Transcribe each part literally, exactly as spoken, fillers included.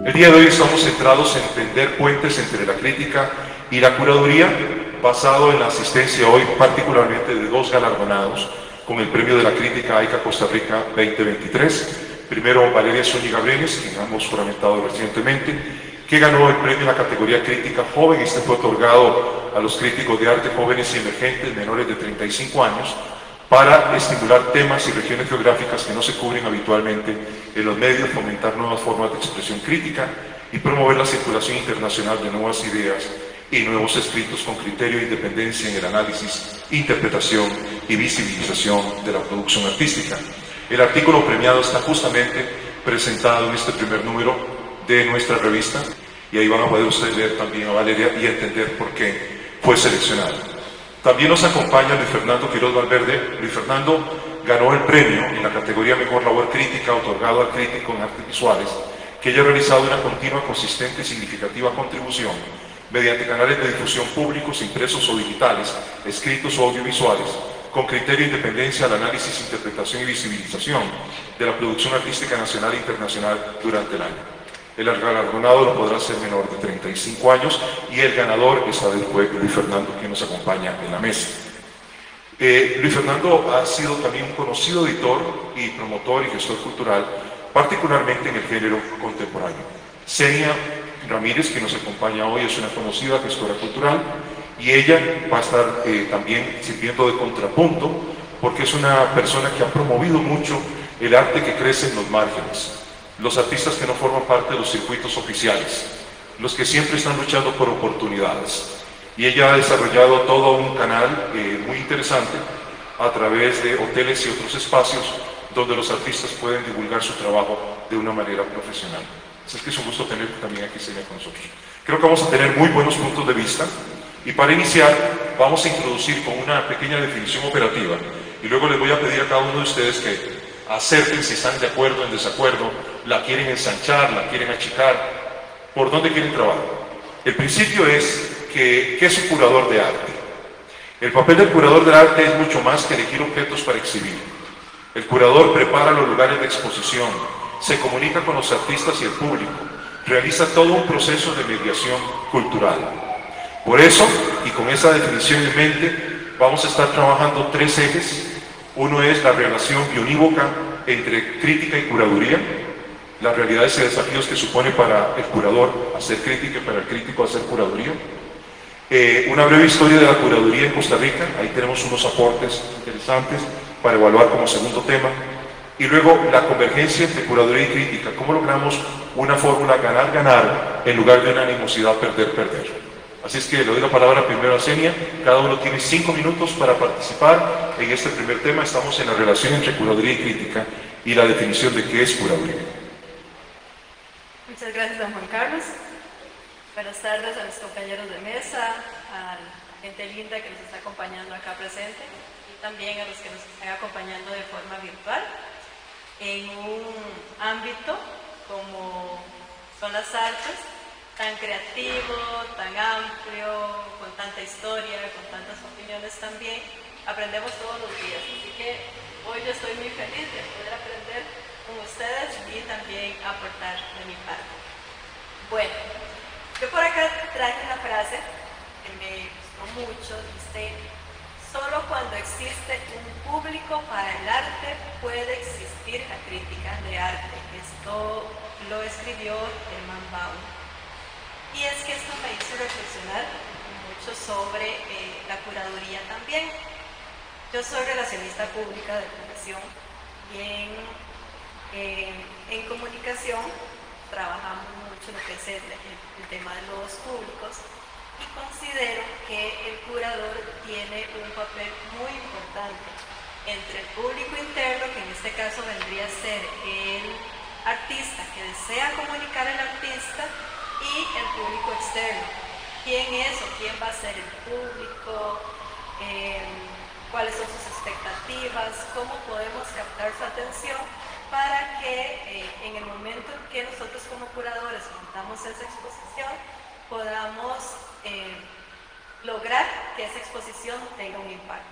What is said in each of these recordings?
El día de hoy estamos centrados en tender puentes entre la crítica y la curaduría, basado en la asistencia hoy particularmente de dos galardonados con el Premio de la Crítica AICA Costa Rica veinte veintitrés. Primero, Valeria Zúñiga Brenes, quien hemos juramentado recientemente, que ganó el premio en la categoría Crítica Joven. Este fue otorgado a los críticos de arte jóvenes y emergentes menores de treinta y cinco años para estimular temas y regiones geográficas que no se cubren habitualmente en los medios, fomentar nuevas formas de expresión crítica y promover la circulación internacional de nuevas ideas y nuevos escritos con criterio e independencia en el análisis, interpretación y visibilización de la producción artística. El artículo premiado está justamente presentado en este primer número de nuestra revista y ahí van a poder ustedes leer también a Valeria y entender por qué fue seleccionado. También nos acompaña Luis Fernando Quiroz Valverde. Luis Fernando ganó el premio en la categoría Mejor Labor Crítica otorgado al crítico en artes visuales, que haya realizado una continua, consistente y significativa contribución mediante canales de difusión públicos, impresos o digitales, escritos o audiovisuales, con criterio e independencia al análisis, interpretación y visibilización de la producción artística nacional e internacional durante el año. El galardonado no podrá ser menor de treinta y cinco años y el ganador esta vez fue Luis Fernando, quien nos acompaña en la mesa. Eh, Luis Fernando ha sido también un conocido editor y promotor y gestor cultural, particularmente en el género contemporáneo. Senia Ramírez, que nos acompaña hoy, es una conocida gestora cultural y ella va a estar eh, también sirviendo de contrapunto porque es una persona que ha promovido mucho el arte que crece en los márgenes, los artistas que no forman parte de los circuitos oficiales, los que siempre están luchando por oportunidades. Y ella ha desarrollado todo un canal eh, muy interesante a través de hoteles y otros espacios donde los artistas pueden divulgar su trabajo de una manera profesional. Así es que es un gusto tener también aquí Senia con nosotros. Creo que vamos a tener muy buenos puntos de vista y para iniciar vamos a introducir con una pequeña definición operativa y luego les voy a pedir a cada uno de ustedes que acerquen si están de acuerdo o en desacuerdo, la quieren ensanchar, la quieren achicar, por dónde quieren trabajar. El principio es que, ¿qué es un curador de arte? El papel del curador de arte es mucho más que elegir objetos para exhibir. El curador prepara los lugares de exposición, se comunica con los artistas y el público, realiza todo un proceso de mediación cultural. Por eso, y con esa definición en mente, vamos a estar trabajando tres ejes. Uno es la relación bionívoca entre crítica y curaduría, las realidades y desafíos que supone para el curador hacer crítica y para el crítico hacer curaduría. Eh, una breve historia de la curaduría en Costa Rica, ahí tenemos unos aportes interesantes para evaluar como segundo tema. Y luego la convergencia entre curaduría y crítica, cómo logramos una fórmula ganar-ganar en lugar de una animosidad perder-perder. Así es que le doy la palabra primero a Senia. Cada uno tiene cinco minutos para participar en este primer tema. Estamos en la relación entre curaduría y crítica y la definición de qué es curaduría. Muchas gracias, don Juan Carlos. Buenas tardes a mis compañeros de mesa, a la gente linda que nos está acompañando acá presente y también a los que nos están acompañando de forma virtual en un ámbito como son las artes, tan creativo, tan amplio, con tanta historia, con tantas opiniones también, aprendemos todos los días. Así que hoy yo estoy muy feliz de poder aprender con ustedes y también aportar de mi parte. Bueno, yo por acá traje una frase que me gustó mucho, dice: solo cuando existe un público para el arte puede existir la crítica de arte. Esto lo escribió Herman Baum. Y es que esto me hizo reflexionar mucho sobre eh, la curaduría también. Yo soy relacionista pública de profesión y en, eh, en comunicación trabajamos mucho lo que es el, el, el tema de los públicos y considero que el curador tiene un papel muy importante entre el público interno, que en este caso vendría a ser el artista que desea comunicar al artista, y el público externo. ¿Quién es o quién va a ser el público? Eh, ¿Cuáles son sus expectativas? ¿Cómo podemos captar su atención para que eh, en el momento en que nosotros como curadores montamos esa exposición podamos eh, lograr que esa exposición tenga un impacto?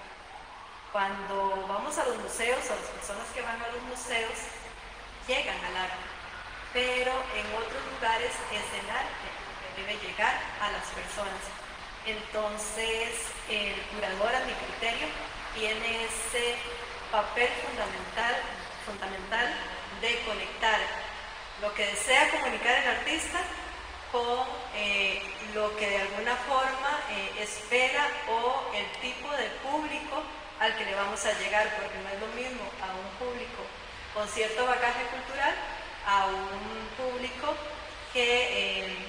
Cuando vamos a los museos, a las personas que van a los museos llegan al arte, pero en otros lugares es el arte que debe llegar a las personas. Entonces, el curador, a mi criterio, tiene ese papel fundamental, fundamental de conectar lo que desea comunicar el artista con eh, lo que de alguna forma eh, espera o el tipo de público al que le vamos a llegar, porque no es lo mismo a un público con cierto bagaje cultural a un público que, eh,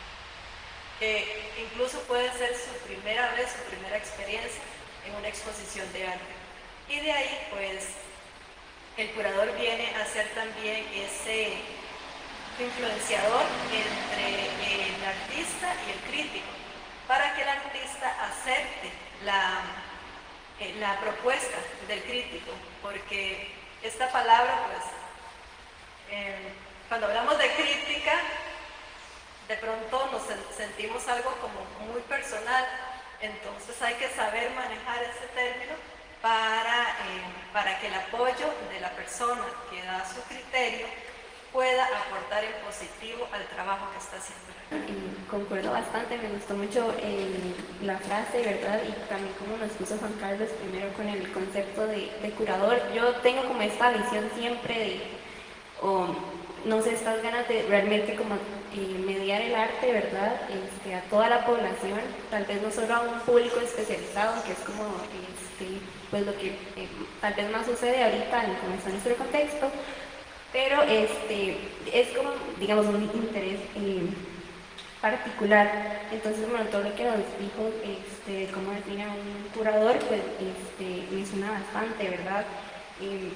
que incluso puede ser su primera vez, su primera experiencia en una exposición de arte. Y de ahí, pues, el curador viene a ser también ese influenciador entre el artista y el crítico, para que el artista acepte la, eh, la propuesta del crítico, porque esta palabra, pues, eh, cuando hablamos de crítica, de pronto nos sentimos algo como muy personal, entonces hay que saber manejar ese término para, eh, para que el apoyo de la persona que da su criterio pueda aportar en positivo al trabajo que está haciendo. Eh, concuerdo bastante, me gustó mucho eh, la frase, ¿verdad? Y también como nos puso Juan Carlos primero con el concepto de, de curador. Yo tengo como esta visión siempre de, o no sé, estas ganas de realmente como eh, mediar el arte, ¿verdad? Este, a toda la población, tal vez no solo a un público especializado, que es como este, pues lo que eh, tal vez más sucede ahorita en como está nuestro contexto, pero este, es como, digamos, un interés eh, particular. Entonces, bueno, todo lo que nos dijo, este, cómo define a un curador, pues este, me suena bastante, ¿verdad? Eh,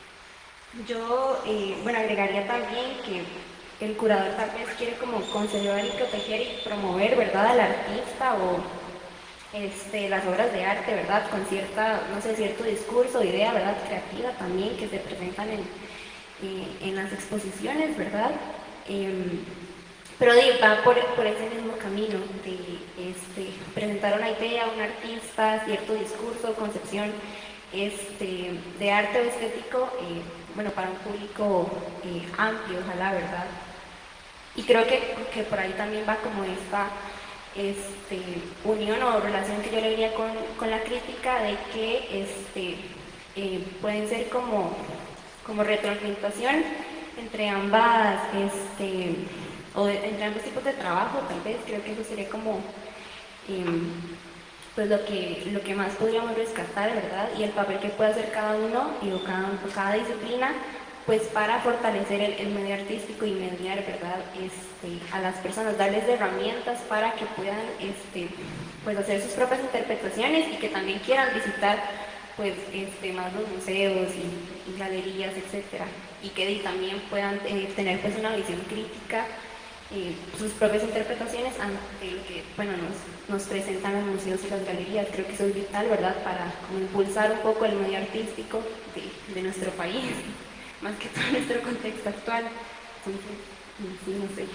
yo, eh, bueno, agregaría también que el curador tal vez quiere como conservar y proteger y promover, ¿verdad?, al artista o este, las obras de arte, ¿verdad?, con cierta, no sé, cierto discurso, idea, ¿verdad?, creativa también, que se presentan en Eh, en las exposiciones, ¿verdad? Eh, pero de, va por, por ese mismo camino de este, presentar una idea, un artista, cierto discurso, concepción este, de arte o estético, eh, bueno, para un público eh, amplio, ojalá, ¿verdad? Y creo que, que por ahí también va como esta este, unión o relación que yo le diría con, con la crítica de que este, eh, pueden ser como como retroalimentación entre ambas, este, o de, entre ambos tipos de trabajo, tal vez. Creo que eso sería como eh, pues lo que, lo que más podríamos rescatar, ¿verdad? Y el papel que puede hacer cada uno y o cada, o cada disciplina, pues para fortalecer el, el medio artístico y mediar, ¿verdad?, este, a las personas, darles herramientas para que puedan este, pues hacer sus propias interpretaciones y que también quieran visitar pues este, más los museos y, y galerías, etcétera, y que también puedan eh, tener pues una visión crítica, eh, sus propias interpretaciones ante lo que, bueno, nos, nos presentan los museos y las galerías. Creo que eso es vital, ¿verdad?, para como impulsar un poco el medio artístico de, de nuestro país, más que todo nuestro contexto actual. Entonces, sí, no sé.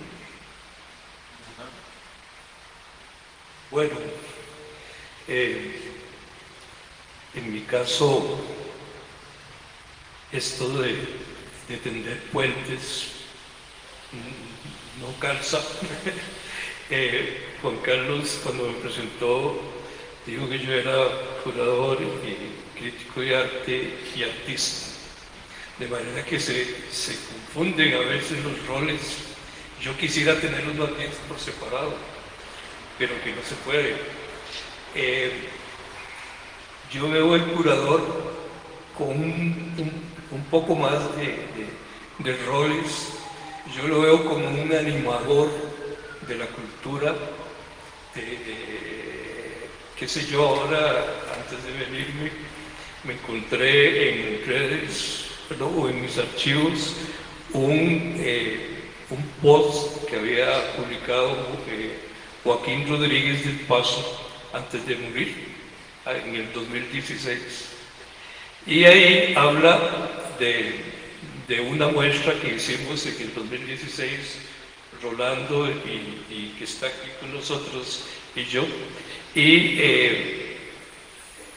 Bueno, eh, en mi caso, esto de, de tender puentes no calza. eh, Juan Carlos, cuando me presentó, dijo que yo era curador y crítico de arte y artista. De manera que se, se confunden a veces los roles. Yo quisiera tenerlos más bien por separado, pero que no se puede. Eh, Yo veo el curador con un, un, un poco más de, de, de roles. Yo lo veo como un animador de la cultura. De, de, qué sé yo, ahora, antes de venirme, me encontré en redes, ¿no?, o en mis archivos, un, eh, un post que había publicado eh, Joaquín Rodríguez del Paso antes de morir, en el dos mil dieciséis, y ahí habla de, de una muestra que hicimos en el dos mil dieciséis, Rolando y, y que está aquí con nosotros y yo, y eh,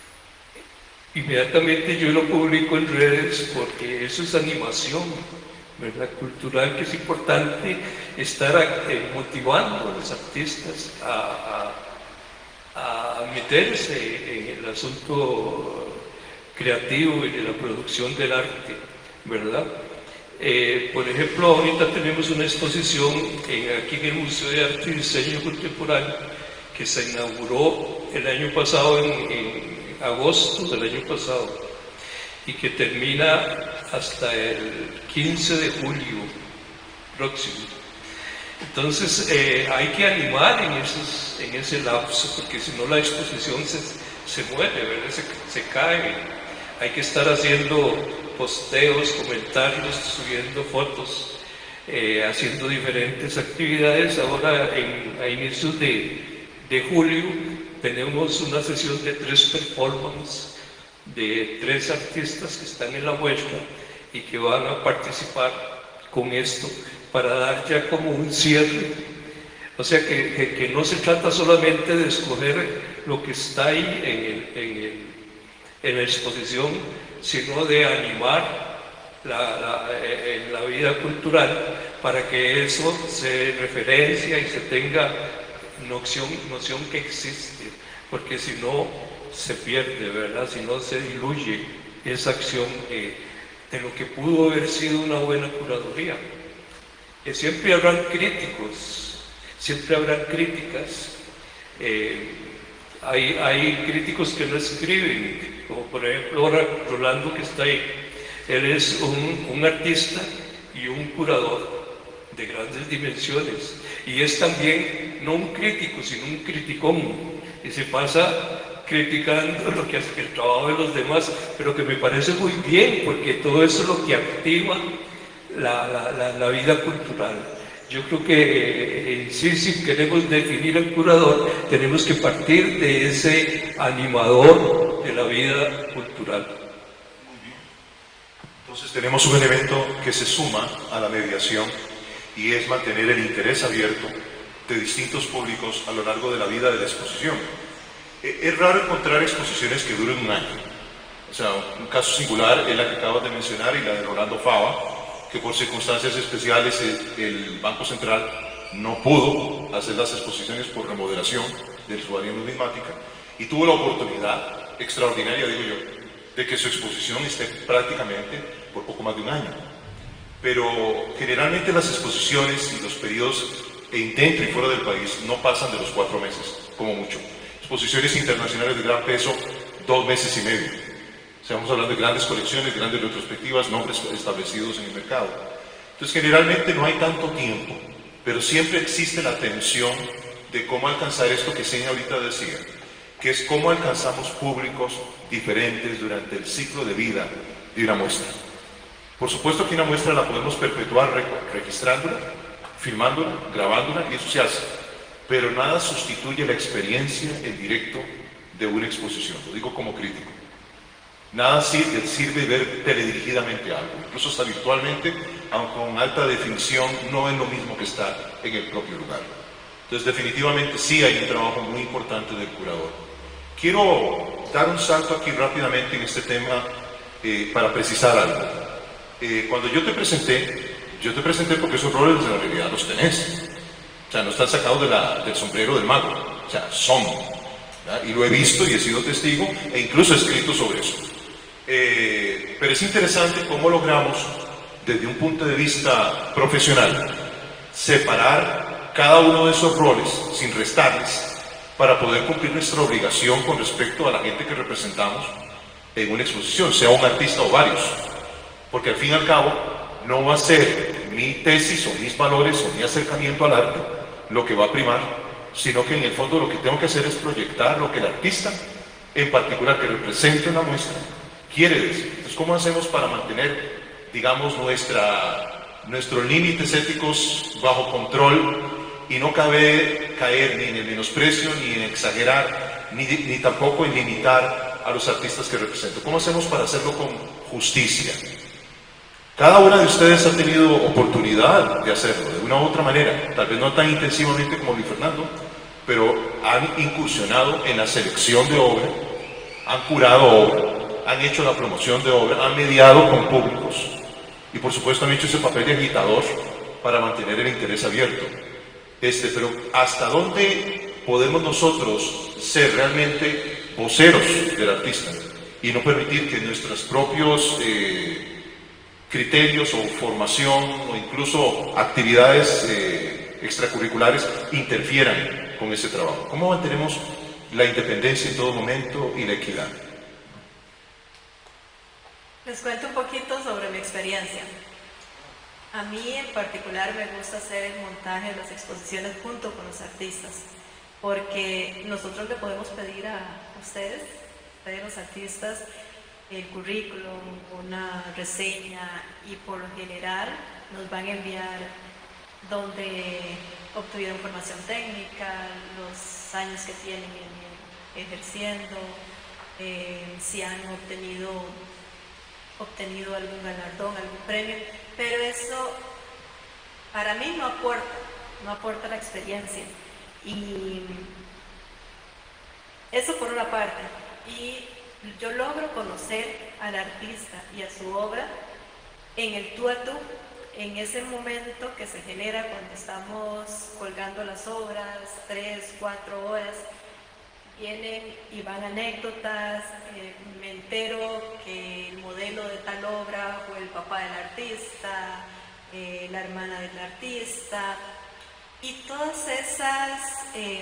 inmediatamente yo lo publico en redes porque eso es animación, ¿verdad? Cultural, que es importante estar eh, motivando a los artistas a, a, a meterse en el asunto creativo y de la producción del arte, ¿verdad? Eh, por ejemplo, ahorita tenemos una exposición en, aquí en el Museo de Arte y Diseño Contemporáneo que se inauguró el año pasado, en, en agosto del año pasado, y que termina hasta el quince de julio próximo. Entonces eh, hay que animar en, esos, en ese lapso, porque si no la exposición se, se muere, ¿verdad? Se, se cae. Hay que estar haciendo posteos, comentarios, subiendo fotos, eh, haciendo diferentes actividades. Ahora en, a inicios de, de julio tenemos una sesión de tres performances de tres artistas que están en la muestra y que van a participar con esto para dar ya como un cierre. O sea que, que, que no se trata solamente de escoger lo que está ahí en, el, en, el, en la exposición, sino de animar la, la, en la vida cultural para que eso se referencia y se tenga noción, noción que existe, porque si no se pierde, ¿verdad? Si no se diluye esa acción eh, de lo que pudo haber sido una buena curaduría. Eh, siempre habrán críticos, siempre habrán críticas. Eh, hay, hay críticos que no escriben, como por ejemplo Rolando, que está ahí. Él es un, un artista y un curador de grandes dimensiones, y es también no un crítico, sino un criticón, y se pasa criticando lo que hace el trabajo de los demás, pero que me parece muy bien, porque todo eso es lo que activa la, la, la, la vida cultural. Yo creo que eh, sí, si queremos definir al curador, tenemos que partir de ese animador de la vida cultural. Entonces tenemos un elemento que se suma a la mediación, y es mantener el interés abierto de distintos públicos a lo largo de la vida de la exposición. Es raro encontrar exposiciones que duren un año. O sea, un caso singular es la que acabas de mencionar y la de Rolando Fava, que por circunstancias especiales el, el Banco Central no pudo hacer las exposiciones por remodelación de su área numismática, y tuvo la oportunidad extraordinaria, digo yo, de que su exposición esté prácticamente por poco más de un año. Pero generalmente las exposiciones y los periodos en dentro y fuera del país no pasan de los cuatro meses, como mucho. Exposiciones internacionales de gran peso, dos meses y medio. Estamos hablando de grandes colecciones, grandes retrospectivas, nombres establecidos en el mercado. Entonces generalmente no hay tanto tiempo, pero siempre existe la tensión de cómo alcanzar esto que Seña ahorita decía, que es cómo alcanzamos públicos diferentes durante el ciclo de vida de una muestra. Por supuesto que una muestra la podemos perpetuar registrándola, filmándola, grabándola, y eso se hace. Pero nada sustituye la experiencia en directo de una exposición, lo digo como crítico. Nada sirve, sirve ver teledirigidamente algo, incluso hasta virtualmente, aunque con alta definición, no es lo mismo que estar en el propio lugar. Entonces definitivamente sí hay un trabajo muy importante del curador. Quiero dar un salto aquí rápidamente en este tema eh, para precisar algo. Eh, cuando yo te presenté, yo te presenté porque esos roles en la realidad los tenés. O sea, no están sacados de la, del sombrero del mago. O sea, son. ¿verdad? Y lo he visto y he sido testigo e incluso he escrito sobre eso. Eh, pero es interesante cómo logramos, desde un punto de vista profesional, separar cada uno de esos roles sin restarles para poder cumplir nuestra obligación con respecto a la gente que representamos en una exposición, sea un artista o varios. Porque al fin y al cabo no va a ser mi tesis o mis valores o mi acercamiento al arte lo que va a primar, sino que en el fondo lo que tengo que hacer es proyectar lo que el artista, en particular que represente una muestra, quiere decir. Entonces, ¿cómo hacemos para mantener, digamos, nuestra, nuestros límites éticos bajo control y no cabe caer ni en el menosprecio, ni en exagerar, ni, ni tampoco en limitar a los artistas que represento? ¿Cómo hacemos para hacerlo con justicia? Cada una de ustedes ha tenido oportunidad de hacerlo de una u otra manera, tal vez no tan intensivamente como Luis Fernando, pero han incursionado en la selección de obra, han curado obra, han hecho la promoción de obra, han mediado con públicos. y por supuesto han hecho ese papel de agitador para mantener el interés abierto. Este, pero ¿hasta dónde podemos nosotros ser realmente voceros del artista y no permitir que nuestros propios eh, criterios o formación o incluso actividades eh, extracurriculares interfieran con ese trabajo? ¿Cómo mantenemos la independencia en todo momento y la equidad? Les cuento un poquito sobre mi experiencia. A mí en particular me gusta hacer el montaje de las exposiciones junto con los artistas, porque nosotros le podemos pedir a ustedes, a los artistas, el currículum, una reseña, y por lo general nos van a enviar dónde obtuvieron formación técnica, los años que tienen ejerciendo, eh, si han obtenido, obtenido algún galardón, algún premio, pero eso para mí no aporta, no aporta la experiencia. Y eso por una parte. Y yo logro conocer al artista y a su obra en el tú a tú, en ese momento que se genera cuando estamos colgando las obras, tres, cuatro horas, vienen y van anécdotas, eh, me entero que el modelo de tal obra fue el papá del artista, eh, la hermana del artista, y todas esas, eh,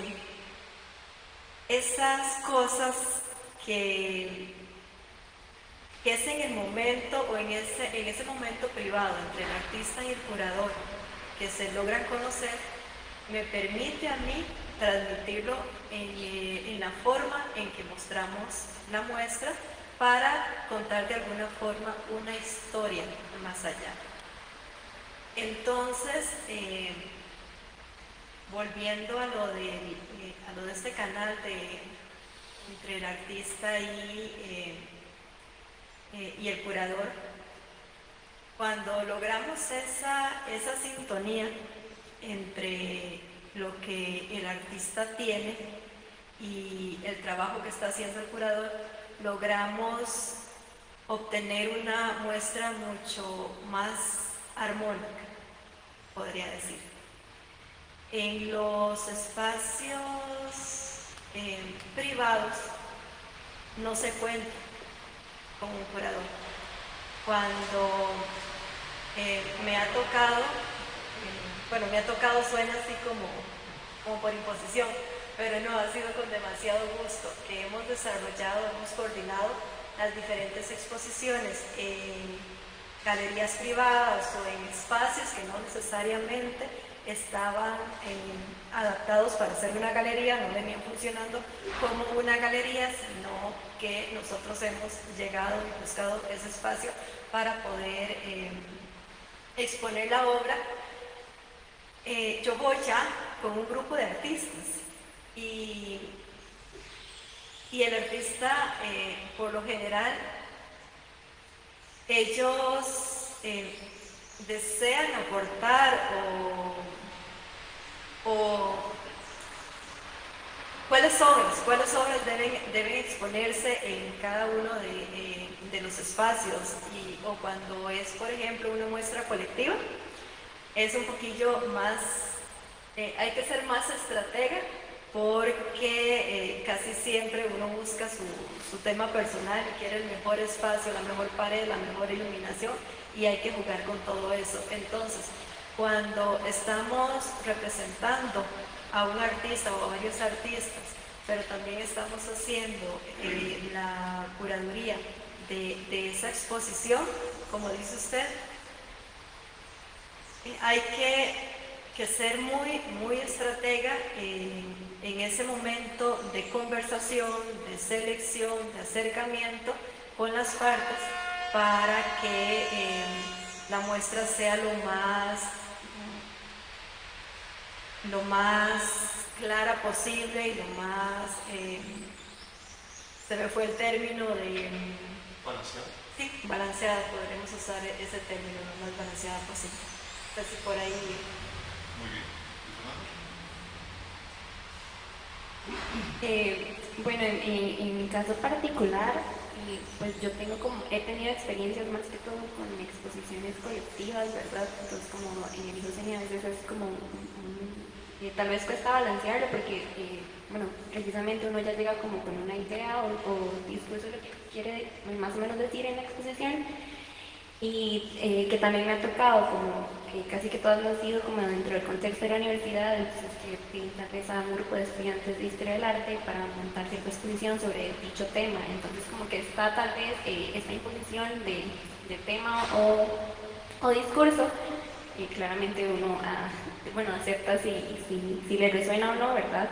esas cosas que, que es en el momento o en ese, en ese momento privado entre el artista y el curador que se logran conocer, me permite a mí transmitirlo en, en la forma en que mostramos la muestra para contar de alguna forma una historia más allá. Entonces, eh, volviendo a lo, de, eh, a lo de este canal de, entre el artista y, eh, eh, y el curador, cuando logramos esa, esa sintonía entre lo que el artista tiene y el trabajo que está haciendo el curador, logramos obtener una muestra mucho más armónica, podría decir. En los espacios eh, privados no se cuenta con un curador. Cuando eh, me ha tocado, eh, bueno, me ha tocado, suena así como, como por imposición, pero no, ha sido con demasiado gusto que hemos desarrollado, hemos coordinado las diferentes exposiciones en galerías privadas o en espacios que no necesariamente estaban eh, adaptados para ser una galería, no venían funcionando como una galería, sino que nosotros hemos llegado y buscado ese espacio para poder eh, exponer la obra. Eh, yo voy ya con un grupo de artistas y, y el artista, eh, por lo general, ellos eh, desean aportar o, o cuáles obras, cuáles obras deben, deben exponerse en cada uno de, eh, de los espacios, y, o cuando es, por ejemplo, una muestra colectiva, es un poquillo más, eh, hay que ser más estratega, porque eh, casi siempre uno busca su, su tema personal y quiere el mejor espacio, la mejor pared, la mejor iluminación, y hay que jugar con todo eso. Entonces, cuando estamos representando a un artista o a varios artistas, pero también estamos haciendo eh, la curaduría de, de esa exposición, como dice usted, eh, hay que, que ser muy, muy estratega en, en ese momento de conversación, de selección, de acercamiento con las partes, para que eh, la muestra sea lo más, lo más clara posible y lo más, eh, se me fue el término de... ¿Balanceada? Sí, balanceada, podremos usar ese término, lo más balanceada posible. Entonces por ahí... Muy bien. Eh, bueno, en, en mi caso particular, y pues yo tengo como, he tenido experiencias más que todo con exposiciones colectivas, ¿verdad? Entonces como en el Hussein a veces es como, un, un, eh, tal vez cuesta balancearlo porque, eh, bueno, precisamente uno ya llega como con una idea o, o discurso de lo que quiere más o menos decir en la exposición, y eh, que también me ha tocado como que casi que todas han sido como dentro del contexto de la universidad, entonces que tal vez a un grupo de estudiantes de Historia del Arte para montar cierta exposición sobre dicho tema, entonces como que está tal vez eh, esta imposición de, de tema o, o discurso, y claramente uno ah, bueno, acepta si, si, si le resuena o no, ¿verdad?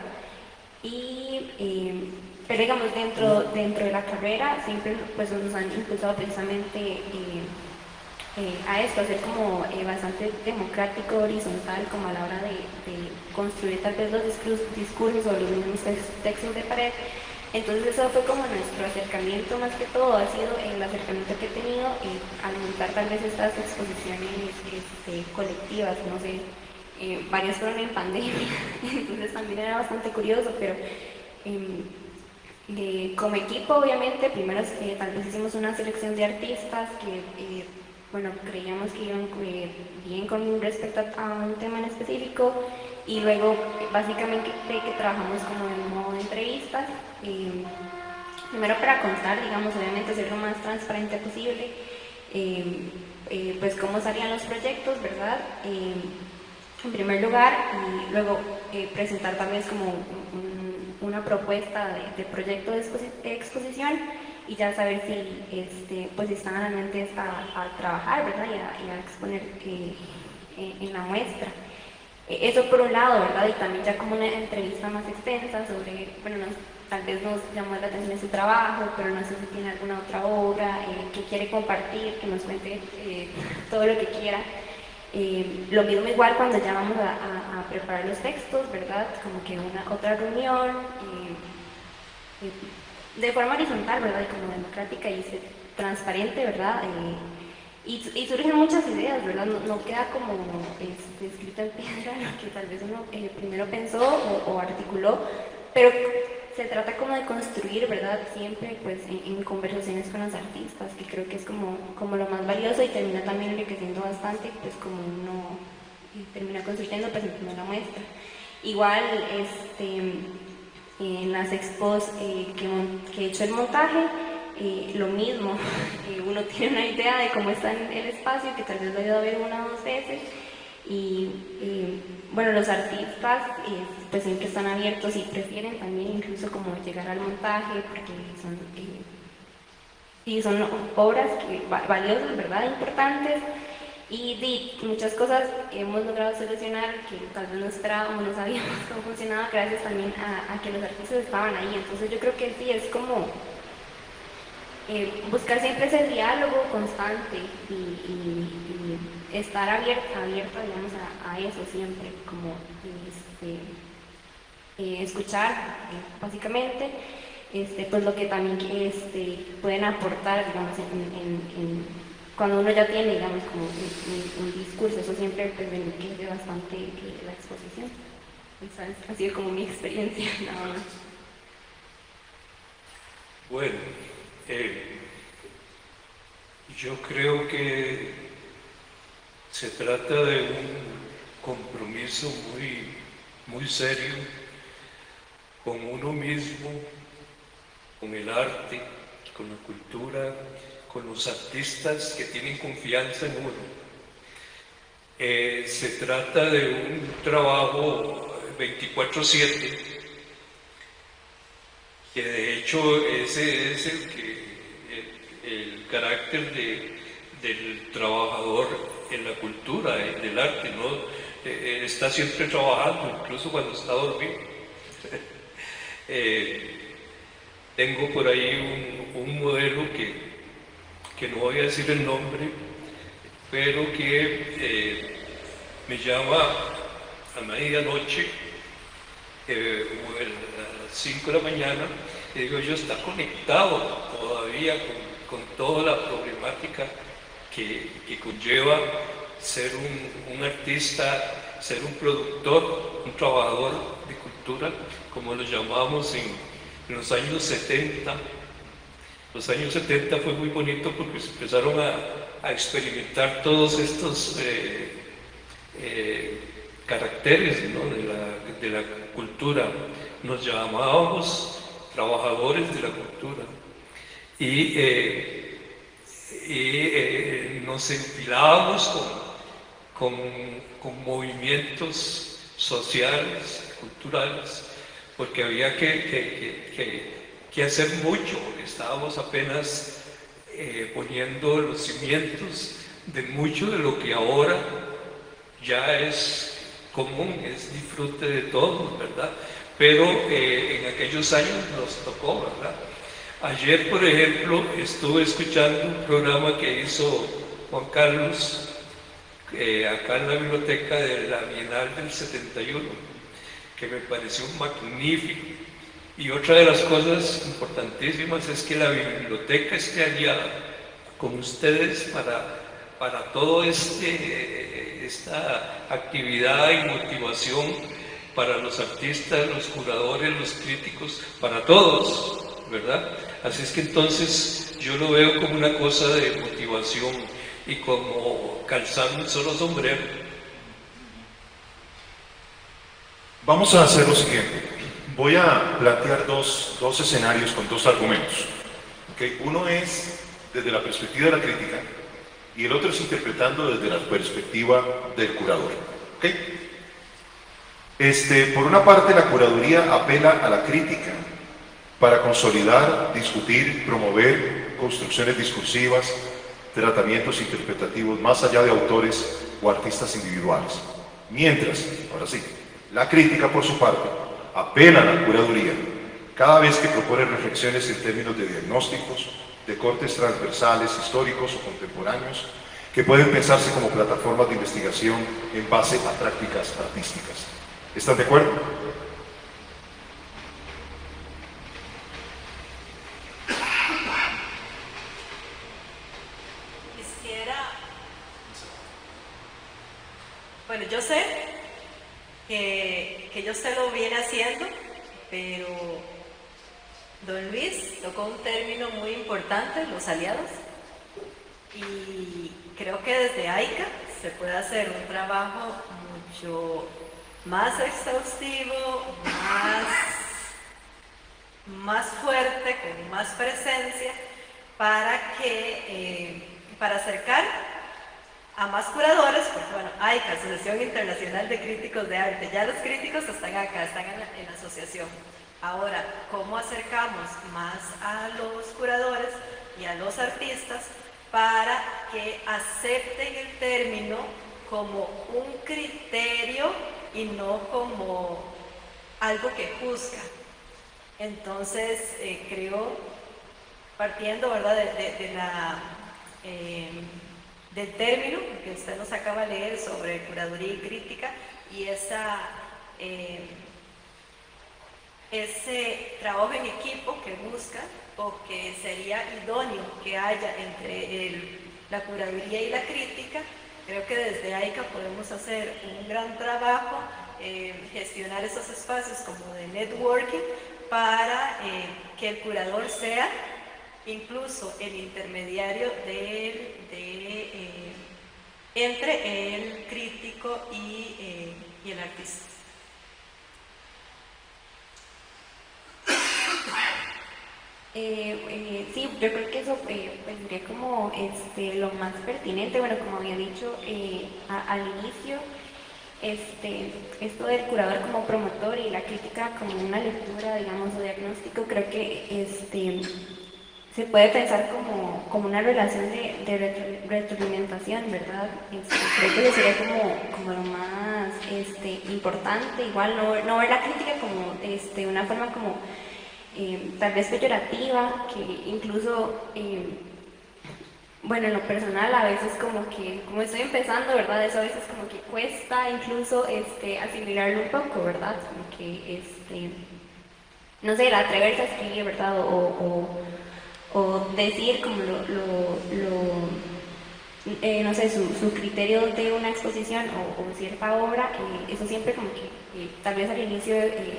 Y, eh, pero digamos, dentro, dentro de la carrera siempre pues, nos han impulsado precisamente eh, eh, a esto, a ser como eh, bastante democrático, horizontal, como a la hora de, de construir tal vez los discursos, discursos o los mismos textos de pared. Entonces eso fue como nuestro acercamiento, más que todo, ha sido el acercamiento que he tenido eh, al montar tal vez estas exposiciones este, colectivas, no sé, eh, varias fueron en pandemia, entonces también era bastante curioso, pero eh, eh, como equipo obviamente, primero eh, tal vez hicimos una selección de artistas que eh, bueno, creíamos que iban eh, bien con respecto a un tema en específico, y luego básicamente que, que trabajamos como en modo de entrevistas, eh, primero para contar, digamos, obviamente ser lo más transparente posible, eh, eh, pues cómo salían los proyectos, ¿verdad? Eh, en primer lugar, y luego eh, presentar tal vez como un, una propuesta de, de proyecto de, exposi de exposición, y ya saber si este, pues están realmente a, a trabajar, ¿verdad? Y a, y a exponer eh, en, en la muestra. Eso por un lado, ¿verdad? Y también ya como una entrevista más extensa sobre, bueno, nos, tal vez nos llamó la atención su trabajo, pero no sé si tiene alguna otra obra eh, que quiere compartir, que nos cuente eh, todo lo que quiera. Eh, lo mismo igual cuando ya vamos a, a, a preparar los textos, ¿verdad? Como que una otra reunión, eh, eh, de forma horizontal, ¿verdad? Y como democrática y transparente, ¿verdad? Eh, Y, y surgen muchas ideas, ¿verdad? No, no queda como este, escrito en piedra lo que tal vez uno eh, primero pensó o, o articuló, pero se trata como de construir, ¿verdad? Siempre pues en, en conversaciones con los artistas, que creo que es como, como lo más valioso, y termina también enriqueciendo bastante, pues como uno eh, termina construyendo, presentando la muestra. Igual, este, en las expos eh, que, que he hecho el montaje, Eh, lo mismo, eh, uno tiene una idea de cómo está en el espacio, que tal vez lo he ido a ver una o dos veces, y eh, bueno, los artistas eh, pues siempre están abiertos y prefieren también incluso como llegar al montaje, porque son, eh, sí, son obras que, valiosas, ¿verdad?, importantes, y, y muchas cosas hemos logrado solucionar que tal vez no esperábamos, no sabíamos cómo funcionaba, gracias también a, a que los artistas estaban ahí. Entonces yo creo que sí, es como Eh, buscar siempre ese diálogo constante y, y, y estar abierto, abierto digamos, a, a eso siempre, como este, eh, escuchar eh, básicamente este, pues lo que también este, pueden aportar, digamos, en, en, en, cuando uno ya tiene, digamos, como un, un, un discurso. Eso siempre pues, enriquece bastante eh, la exposición. Esa ha sido como mi experiencia, nada más. Bueno, Eh, yo creo que se trata de un compromiso muy, muy serio con uno mismo, con el arte, con la cultura, con los artistas que tienen confianza en uno. Eh, se trata de un trabajo veinticuatro siete, que de hecho ese es el, que, el, el carácter de, del trabajador en la cultura, eh, del arte, ¿no? Eh, está siempre trabajando, incluso cuando está dormido. eh, tengo por ahí un, un modelo que, que no voy a decir el nombre, pero que eh, me llama a medianoche, eh, a las cinco de la mañana, y digo yo, está conectado todavía con, con toda la problemática que, que conlleva ser un, un artista, ser un productor, un trabajador de cultura, como lo llamamos en, en los años setenta, Los años setenta fue muy bonito porque se empezaron a, a experimentar todos estos eh, eh, caracteres, ¿no?, de, la, de la cultura. Nos llamábamos trabajadores de la cultura y, eh, y eh, nos enfilábamos con, con, con movimientos sociales, culturales, porque había que, que, que, que, que hacer mucho. Estábamos apenas eh, poniendo los cimientos de mucho de lo que ahora ya es común, es disfrute de todos, ¿verdad? Pero eh, en aquellos años nos tocó, ¿verdad? Ayer, por ejemplo, estuve escuchando un programa que hizo Juan Carlos eh, acá en la biblioteca de la Bienal del setenta y uno, que me pareció magnífico. Y otra de las cosas importantísimas es que la biblioteca esté aliada con ustedes para, para toda este, esta actividad y motivación para los artistas, los curadores, los críticos, para todos, ¿verdad? Así es que entonces yo lo veo como una cosa de motivación y como calzar un solo sombrero. Vamos a hacer lo siguiente. Voy a plantear dos, dos escenarios con dos argumentos. ¿Okay? Uno es desde la perspectiva de la crítica y el otro es interpretando desde la perspectiva del curador. ¿Okay? Este, por una parte, la curaduría apela a la crítica para consolidar, discutir, promover construcciones discursivas, tratamientos interpretativos más allá de autores o artistas individuales. Mientras, ahora sí, la crítica, por su parte, apela a la curaduría cada vez que propone reflexiones en términos de diagnósticos, de cortes transversales, históricos o contemporáneos, que pueden pensarse como plataformas de investigación en base a prácticas artísticas. ¿Están de acuerdo? Quisiera... Bueno, yo sé que, que yo se lo viene haciendo, pero don Luis tocó un término muy importante, los aliados, y creo que desde AICA se puede hacer un trabajo mucho más exhaustivo, más, más fuerte, con más presencia, para que, eh, para acercar a más curadores, porque bueno, AICA, Asociación Internacional de Críticos de Arte, ya los críticos están acá, están en la, en la asociación. Ahora, ¿cómo acercamos más a los curadores y a los artistas para que acepten el término como un criterio y no como algo que juzga? Entonces, eh, creo, partiendo, ¿verdad?, de, de, de la, eh, del término que usted nos acaba de leer sobre curaduría y crítica, y esa, eh, ese trabajo en equipo que busca, o que sería idóneo que haya entre el, la curaduría y la crítica. Creo que desde AICA podemos hacer un gran trabajo, eh, gestionar esos espacios como de networking para eh, que el curador sea incluso el intermediario de, de, eh, entre el crítico y, eh, y el artista. Eh, eh, sí, yo creo que eso eh, pues, sería como este, lo más pertinente. Bueno, como había dicho eh, a, al inicio, este, esto del curador como promotor y la crítica como una lectura, digamos, o diagnóstico, creo que este, se puede pensar como, como una relación de, de retro, retroalimentación, ¿verdad? Este, creo que eso sería como, como lo más este, importante. Igual no, no ver la crítica como este, una forma como Eh, tal vez peyorativa, que incluso, eh, bueno, en lo personal a veces como que, como estoy empezando, ¿verdad? Eso a veces como que cuesta incluso este, asimilarlo un poco, ¿verdad? Como que, este, no sé, el atreverse a escribir, ¿verdad? O, o, o decir como lo, lo, lo eh, no sé, su, su criterio de una exposición o, o cierta obra, eh, eso siempre como que, eh, tal vez al inicio... Eh,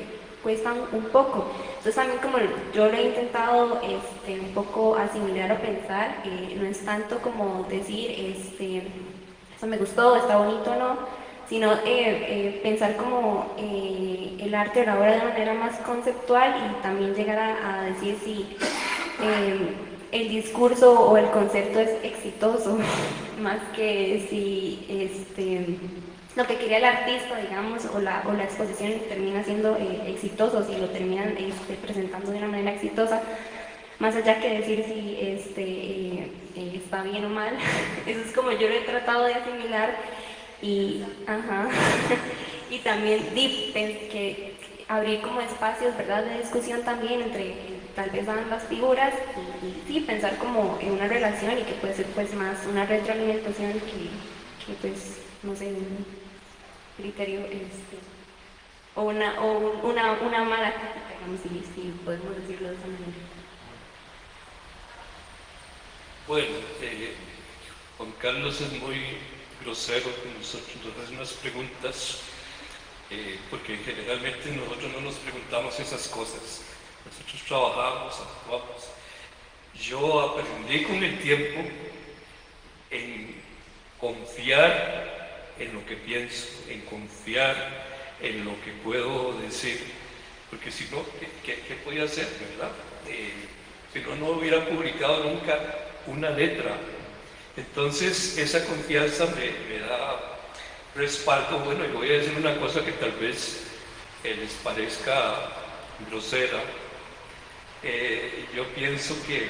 cuestan un poco. Entonces también como yo lo he intentado este, un poco asimilar o pensar, eh, no es tanto como decir, este, eso me gustó, está bonito o no, sino eh, eh, pensar como eh, el arte o la obra de una manera más conceptual y también llegar a, a decir si eh, el discurso o el concepto es exitoso, más que si este, lo que quería el artista, digamos, o la, o la exposición termina siendo eh, exitoso, si lo terminan este, presentando de una manera exitosa, más allá que decir si este, eh, eh, está bien o mal. Eso es como yo lo he tratado de asimilar y, ajá, y también di, que abrir como espacios, ¿verdad?, de discusión también entre tal vez ambas figuras y, y sí, pensar como en una relación y que puede ser pues más una retroalimentación que, que pues, no sé, un criterio este, o, una, o una, una mala crítica, digamos, si, si podemos decirlo de esa manera. Bueno, eh, Juan Carlos es muy grosero con nosotros, nos hace unas preguntas, eh, porque generalmente nosotros no nos preguntamos esas cosas. Nosotros trabajamos, actuamos. Yo aprendí con el tiempo en confiar en lo que pienso, en confiar en lo que puedo decir, porque si no, ¿qué, qué, qué podía hacer, verdad? Eh, si no, no hubiera publicado nunca una letra. Entonces, esa confianza me, me da respaldo. Bueno, y voy a decir una cosa que tal vez eh, les parezca grosera. Eh, yo pienso que,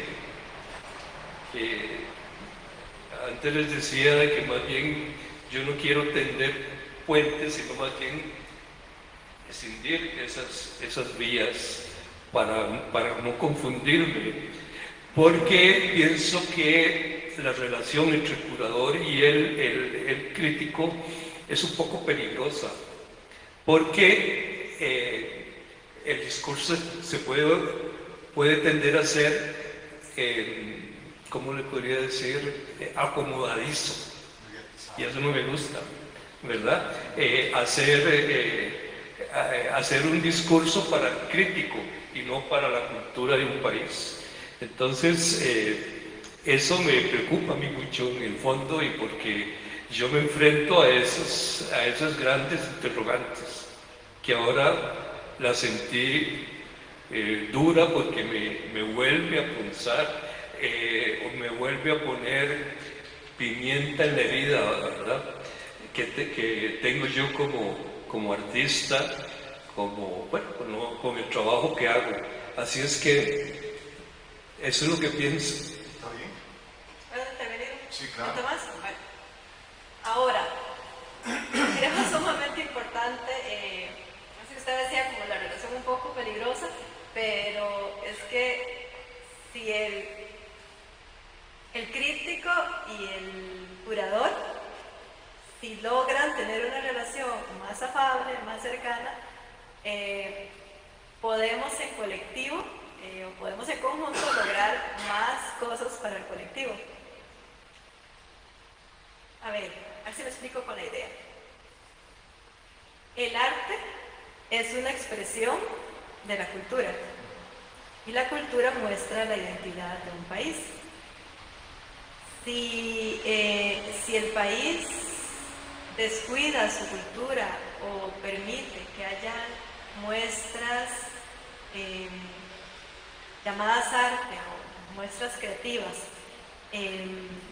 que antes les decía de que más bien yo no quiero tender puentes, sino más bien escindir esas, esas vías para, para no confundirme, porque pienso que la relación entre el curador y el, el, el crítico es un poco peligrosa, porque eh, el discurso se puede, puede tender a ser, eh, ¿cómo le podría decir?, eh, acomodadizo, y eso no me gusta, ¿verdad? Eh, hacer, eh, eh, hacer un discurso para el crítico y no para la cultura de un país. Entonces, eh, eso me preocupa a mí mucho en el fondo, y porque yo me enfrento a esos, a esas grandes interrogantes, que ahora la sentí eh, dura porque me, me vuelve a punzar, eh, o me vuelve a poner pimienta en la herida, ¿verdad?, que, te, que tengo yo como, como artista, como, bueno, con, con el trabajo que hago. Así es que eso es lo que pienso. ¿Está bien? ¿Puedo intervenir? Sí, claro. ¿Un poquito más? Bueno. Ahora, creo que es sumamente importante, eh, no sé si usted decía como la relación un poco peligrosa, pero es que si el, el crítico y el curador, si logran tener una relación más afable, más cercana, eh, podemos en colectivo, eh, o podemos en conjunto lograr más cosas para el colectivo. A ver, a ver si me explico con la idea. El arte es una expresión de la cultura, y la cultura muestra la identidad de un país. Si, eh, si el país descuida su cultura o permite que haya muestras eh, llamadas arte o muestras creativas, eh,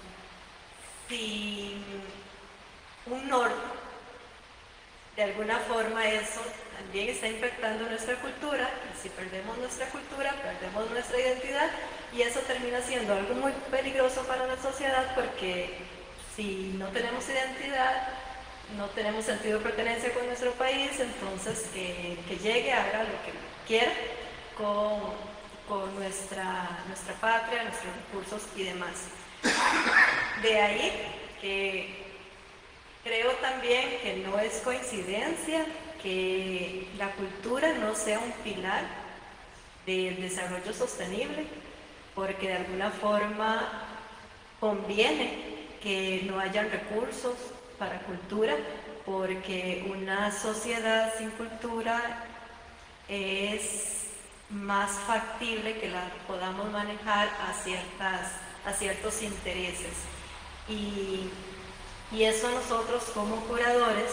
sin un norte, de alguna forma eso también está impactando nuestra cultura, y si perdemos nuestra cultura, perdemos nuestra identidad, y eso termina siendo algo muy peligroso para la sociedad, porque si no tenemos identidad, no tenemos sentido de pertenencia con nuestro país, entonces que, que llegue, haga lo que quiera con, con nuestra, nuestra patria, nuestros recursos y demás. De ahí que creo también que no es coincidencia que la cultura no sea un pilar del desarrollo sostenible, porque de alguna forma conviene que no hayan recursos para cultura, porque una sociedad sin cultura es más factible que la podamos manejar a, ciertas, a ciertos intereses. Y, y eso a nosotros como curadores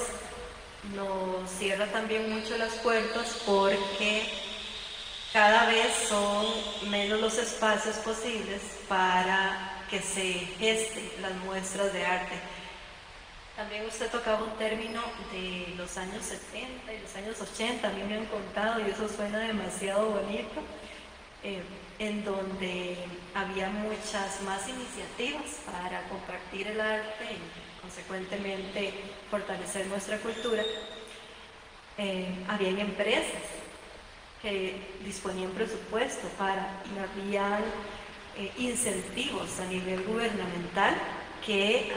nos cierra también mucho las puertas, porque cada vez son menos los espacios posibles para que se gesten las muestras de arte. También usted tocaba un término de los años setenta y los años ochenta, a mí me han contado, y eso suena demasiado bonito, eh, en donde había muchas más iniciativas para compartir el arte y consecuentemente fortalecer nuestra cultura. Eh, habían empresas que disponían presupuesto para, y habían eh, incentivos a nivel gubernamental que eh,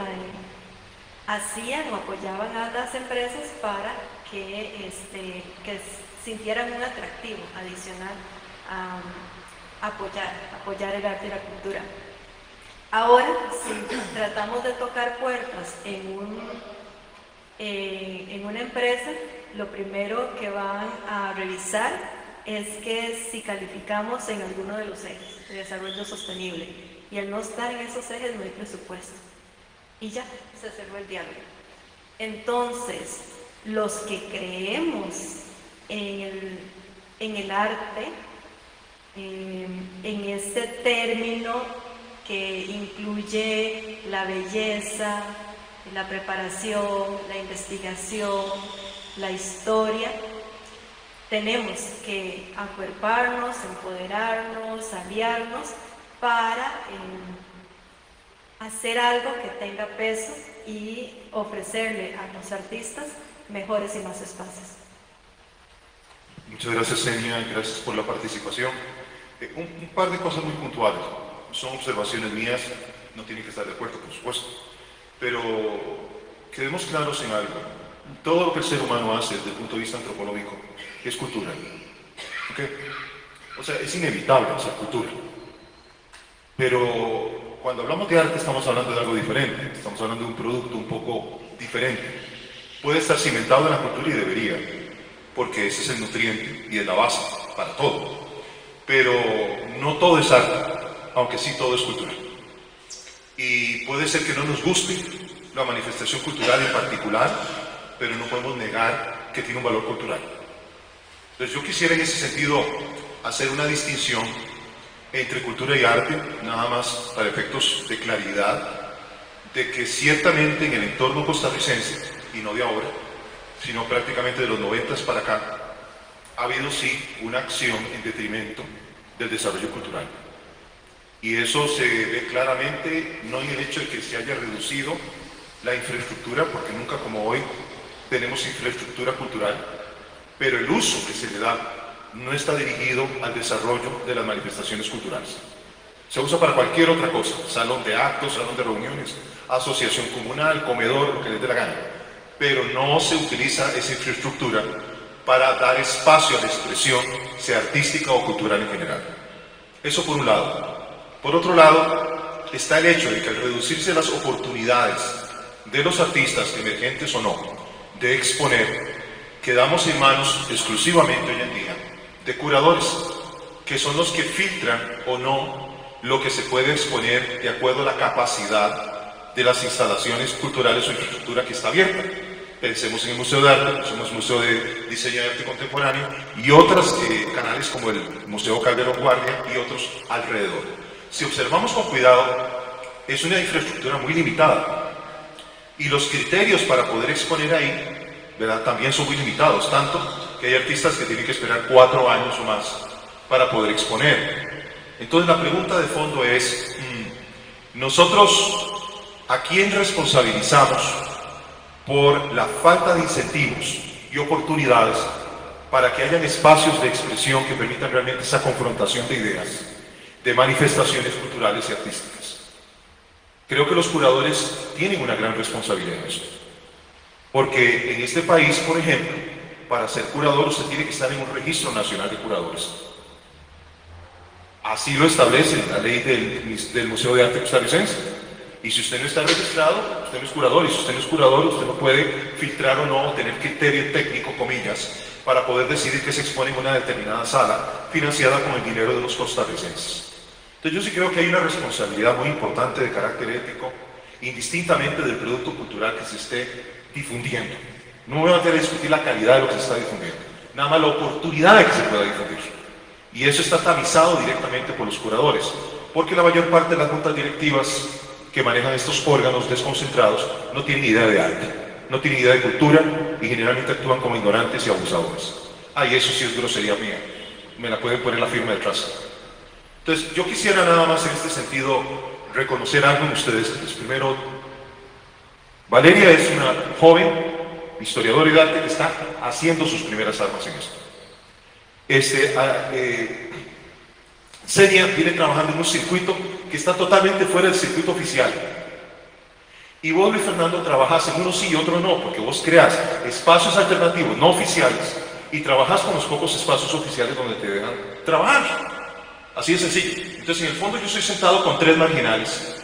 hacían o apoyaban a las empresas para que, este, que sintieran un atractivo adicional a apoyar, apoyar el arte y la cultura. Ahora, si tratamos de tocar puertas en, un, eh, en una empresa, lo primero que van a revisar es que si calificamos en alguno de los ejes de desarrollo sostenible, y al no estar en esos ejes no hay presupuesto. Y ya, se cerró el diálogo. Entonces, los que creemos en el, en el arte, eh, en este término que incluye la belleza, la preparación, la investigación, la historia, tenemos que acuerparnos, empoderarnos, aliarnos para eh, hacer algo que tenga peso y ofrecerle a los artistas mejores y más espacios. Muchas gracias, Senia, gracias por la participación. Eh, un, un par de cosas muy puntuales, son observaciones mías, no tienen que estar de acuerdo, por supuesto, pero quedemos claros en algo. Todo lo que el ser humano hace desde el punto de vista antropológico es cultural. ¿Okay? O sea, es inevitable hacer cultura. Pero cuando hablamos de arte estamos hablando de algo diferente, estamos hablando de un producto un poco diferente. Puede estar cimentado en la cultura y debería, porque ese es el nutriente y es la base para todo. Pero no todo es arte, aunque sí todo es cultural. Y puede ser que no nos guste la manifestación cultural en particular, pero no podemos negar que tiene un valor cultural. Entonces yo quisiera en ese sentido hacer una distinción entre cultura y arte, nada más para efectos de claridad, de que ciertamente en el entorno costarricense, y no de ahora, sino prácticamente de los noventas para acá, ha habido sí una acción en detrimento del desarrollo cultural. Y eso se ve claramente no en el hecho de que se haya reducido la infraestructura, porque nunca como hoy tenemos infraestructura cultural, pero el uso que se le da no está dirigido al desarrollo de las manifestaciones culturales. Se usa para cualquier otra cosa, salón de actos, salón de reuniones, asociación comunal, comedor, lo que les dé la gana, pero no se utiliza esa infraestructura para dar espacio a la expresión, sea artística o cultural en general. Eso por un lado. Por otro lado, está el hecho de que al reducirse las oportunidades de los artistas, emergentes o no, de exponer, quedamos en manos exclusivamente hoy en día de curadores, que son los que filtran o no lo que se puede exponer de acuerdo a la capacidad de las instalaciones culturales o infraestructura que está abierta. Pensemos en el Museo de Arte, somos Museo de Diseño de Arte Contemporáneo y otros eh, canales como el Museo Calderón Guardia y otros alrededor. Si observamos con cuidado, es una infraestructura muy limitada y los criterios para poder exponer ahí, ¿verdad?, también son muy limitados, tanto que hay artistas que tienen que esperar cuatro años o más para poder exponer. Entonces la pregunta de fondo es, nosotros, ¿a quién responsabilizamos por la falta de incentivos y oportunidades para que hayan espacios de expresión que permitan realmente esa confrontación de ideas, de manifestaciones culturales y artísticas? Creo que los curadores tienen una gran responsabilidad en eso, porque en este país, por ejemplo, para ser curador usted tiene que estar en un registro nacional de curadores. Así lo establece la ley del, del Museo de Arte Costarricense. Y si usted no está registrado, usted no es curador. Y si usted no es curador, usted no puede filtrar o no, tener criterio técnico, comillas, para poder decidir qué se expone en una determinada sala, financiada con el dinero de los costarricenses. Entonces yo sí creo que hay una responsabilidad muy importante de carácter ético, indistintamente del producto cultural que se esté difundiendo. No me voy a meter a discutir la calidad de lo que se está difundiendo, nada más la oportunidad de que se pueda difundir. Y eso está tamizado directamente por los curadores, porque la mayor parte de las juntas directivas que manejan estos órganos desconcentrados no tienen idea de arte, no tienen idea de cultura y generalmente actúan como ignorantes y abusadores. Ah, y eso sí es grosería mía, me la pueden poner la firma detrás. Entonces, yo quisiera nada más en este sentido reconocer algo en ustedes. Pues primero, Valeria es una joven historiadora y de arte que está haciendo sus primeras armas en esto. Este, eh, Senia viene trabajando en un circuito que está totalmente fuera del circuito oficial. Y vos, Luis Fernando, trabajás en uno sí y otro no, porque vos creás espacios alternativos no oficiales y trabajás con los pocos espacios oficiales donde te dejan trabajar. Así de sencillo. Entonces, en el fondo, yo estoy sentado con tres marginales.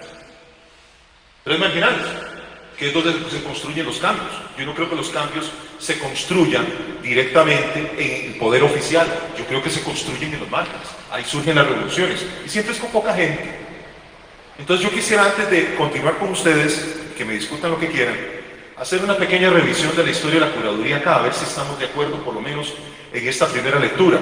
Tres marginales, que es donde se construyen los cambios. Yo no creo que los cambios se construyan directamente en el poder oficial. Yo creo que se construyen en los márgenes. Ahí surgen las revoluciones. Y siempre es con poca gente. Entonces, yo quisiera, antes de continuar con ustedes, que me discutan lo que quieran, hacer una pequeña revisión de la historia de la curaduría acá, a ver si estamos de acuerdo, por lo menos, en esta primera lectura.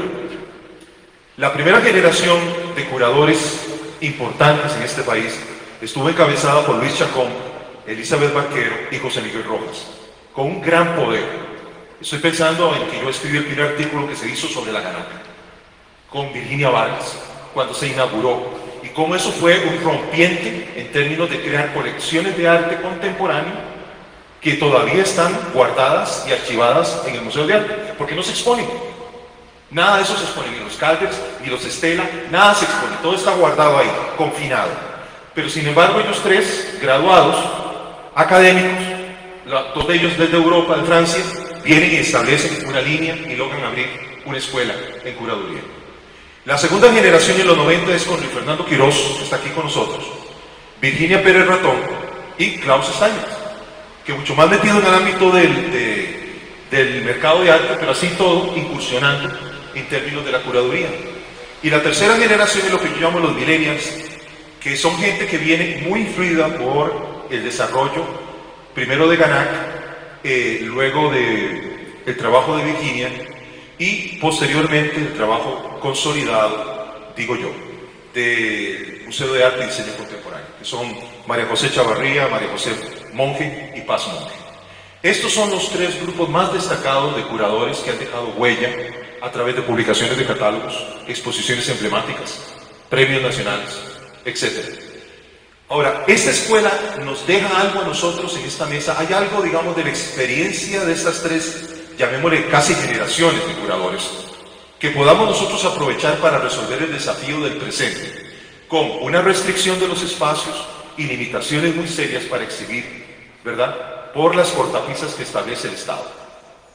La primera generación de curadores importantes en este país estuvo encabezada por Luis Chacón, Elizabeth Barquero y José Miguel Rojas, con un gran poder. Estoy pensando en que yo escribí el primer artículo que se hizo sobre la GANAC, con Virginia Vargas, cuando se inauguró, y cómo eso fue un rompiente en términos de crear colecciones de arte contemporáneo que todavía están guardadas y archivadas en el Museo de Arte, porque no se exponen. Nada de eso se expone, ni los Calvers, ni los Estela, nada se expone, todo está guardado ahí, confinado. Pero sin embargo ellos tres, graduados, académicos, dos de ellos desde Europa, de Francia, vienen y establecen una línea y logran abrir una escuela en curaduría. La segunda generación en los noventa es con Luis Fernando Quirós, que está aquí con nosotros, Virginia Pérez Ratón y Klaus Steinmetz, que mucho más metido en el ámbito del, de, del mercado de arte, pero así todo incursionando en términos de la curaduría. Y la tercera generación es lo que yo llamo los millennials, que son gente que viene muy influida por el desarrollo, primero de GANAC, eh, luego de el trabajo de Virginia y posteriormente el trabajo consolidado, digo yo, del Museo de Arte y Diseño Contemporáneo, que son María José Chavarría, María José Monge y Paz Monge. Estos son los tres grupos más destacados de curadores que han dejado huella a través de publicaciones de catálogos, exposiciones emblemáticas, premios nacionales, etcétera. Ahora, esta escuela nos deja algo a nosotros en esta mesa. Hay algo, digamos, de la experiencia de estas tres, llamémosle casi generaciones de curadores, que podamos nosotros aprovechar para resolver el desafío del presente, con una restricción de los espacios y limitaciones muy serias para exhibir, ¿verdad?, por las cortapisas que establece el Estado.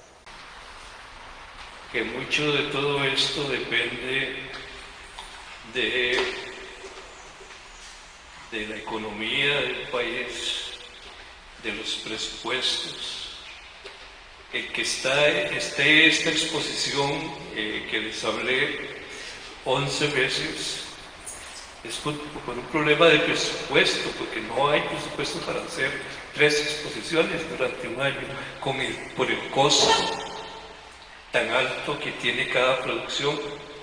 Que mucho de todo esto depende de, de la economía del país, de los presupuestos. El que está, esté esta exposición eh, que les hablé once veces es por, por un problema de presupuesto, porque no hay presupuesto para hacer tres exposiciones durante un año con el, por el costo tan alto que tiene cada producción.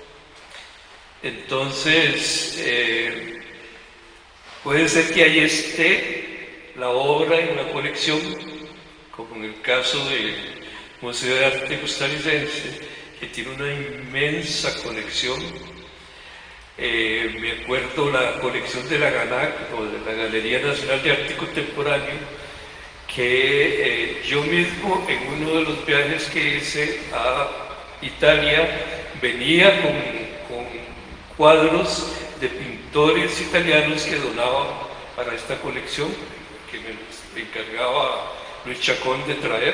Entonces, eh, puede ser que ahí esté la obra en una colección, como en el caso del Museo de Arte Costarricense, que tiene una inmensa colección. Eh, me acuerdo la colección de la GANAC, o de la Galería Nacional de Arte Contemporáneo, que eh, yo mismo en uno de los viajes que hice a Italia venía con, con cuadros de pintores italianos que donaban para esta colección, que me los encargaba Luis Chacón de traer,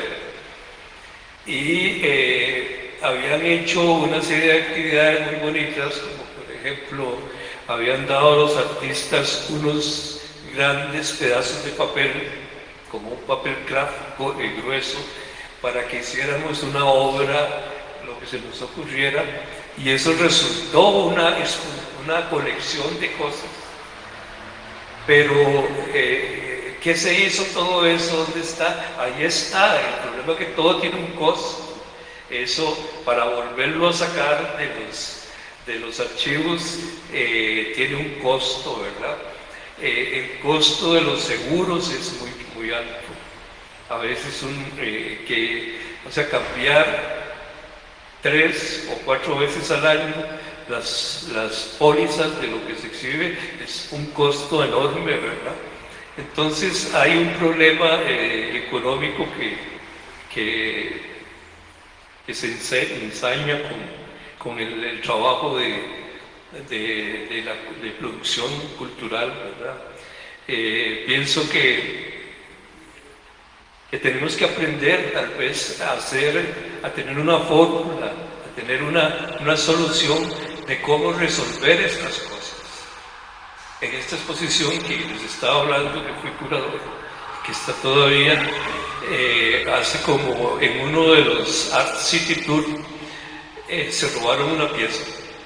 y eh, habían hecho una serie de actividades muy bonitas, como por ejemplo habían dado a los artistas unos grandes pedazos de papel, como un papel gráfico y grueso, para que hiciéramos una obra lo que se nos ocurriera, y eso resultó una, una colección de cosas. Pero, eh, ¿qué se hizo todo eso? ¿Dónde está? Ahí está. El problema es que todo tiene un costo. Eso, para volverlo a sacar de los, de los archivos, eh, tiene un costo, ¿verdad? Eh, el costo de los seguros es muy, muy alto. A veces, un, eh, que, o sea, cambiar tres o cuatro veces al año las, las pólizas de lo que se exhibe es un costo enorme, ¿verdad? Entonces hay un problema eh, económico que, que, que se ensaña con, con el, el trabajo de, de, de la de producción cultural, ¿verdad? Eh, pienso que que tenemos que aprender tal vez a hacer, a tener una fórmula, a tener una, una solución de cómo resolver estas cosas. En esta exposición que les estaba hablando, que fui curador, que está todavía, eh, hace como en uno de los Art City Tour, eh, se robaron una pieza.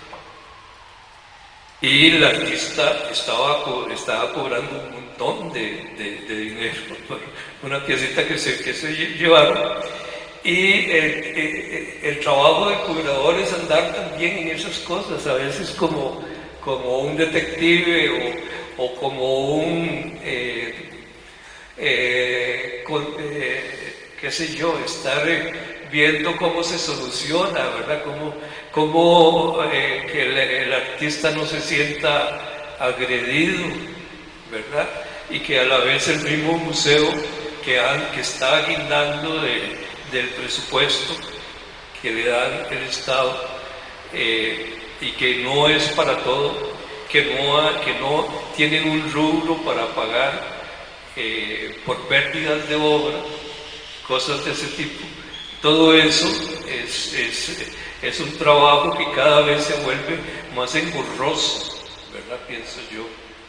Y el artista estaba, estaba cobrando un montón de, de, de dinero por una piecita que se, que se llevaron. Y el, el, el trabajo de curador es andar también en esas cosas, a veces como, como un detective o, o como un, eh, eh, con, eh, qué sé yo, estar viendo cómo se soluciona, ¿verdad? Cómo, cómo eh, que el, el artista no se sienta agredido, ¿verdad? Y que a la vez el mismo museo que, han, que está guindando de, del presupuesto que le da el Estado, eh, y que no es para todo, que no, que no tienen un rubro para pagar eh, por pérdidas de obra, cosas de ese tipo. Todo eso es, es, es un trabajo que cada vez se vuelve más engorroso, ¿verdad? Pienso yo.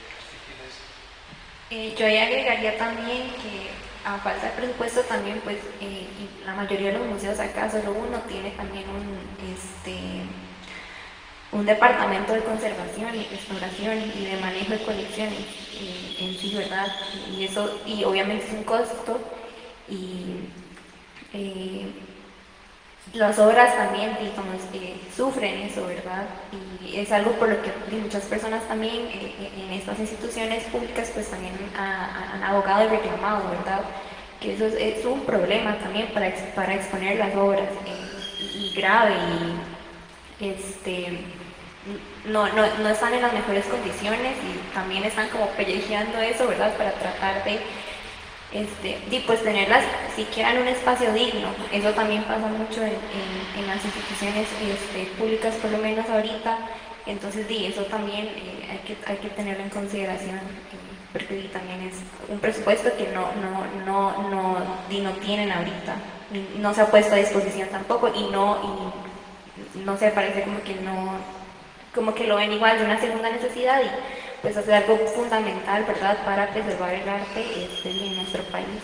Eh, yo ahí agregaría también que a falta de presupuesto también, pues, eh, la mayoría de los museos acá, solo uno tiene también un, este, un departamento de conservación y restauración y de manejo de colecciones eh, en sí, ¿verdad? Y eso, y obviamente es un costo, y eh, las obras también, digamos, eh, sufren eso, ¿verdad? Y es algo por lo que muchas personas también eh, en estas instituciones públicas pues también ha, han abogado y reclamado, ¿verdad? Que eso es, es un problema también para, para exponer las obras, eh, y, y grave, y este, no, no, no están en las mejores condiciones y también están como pellejeando eso, ¿verdad? Para tratar de Este, y pues tenerlas siquiera en un espacio digno. Eso también pasa mucho en, en, en las instituciones este, públicas, por lo menos ahorita. Entonces, di, eso también eh, hay, que, hay que tenerlo en consideración, eh, porque di, también es un presupuesto que no, no, no, no, di, no tienen ahorita, no se ha puesto a disposición tampoco, y no, y no sé, parece como que no, como que lo ven igual de una segunda necesidad, y pues hacer algo fundamental, ¿verdad?, para preservar el arte este, en nuestro país.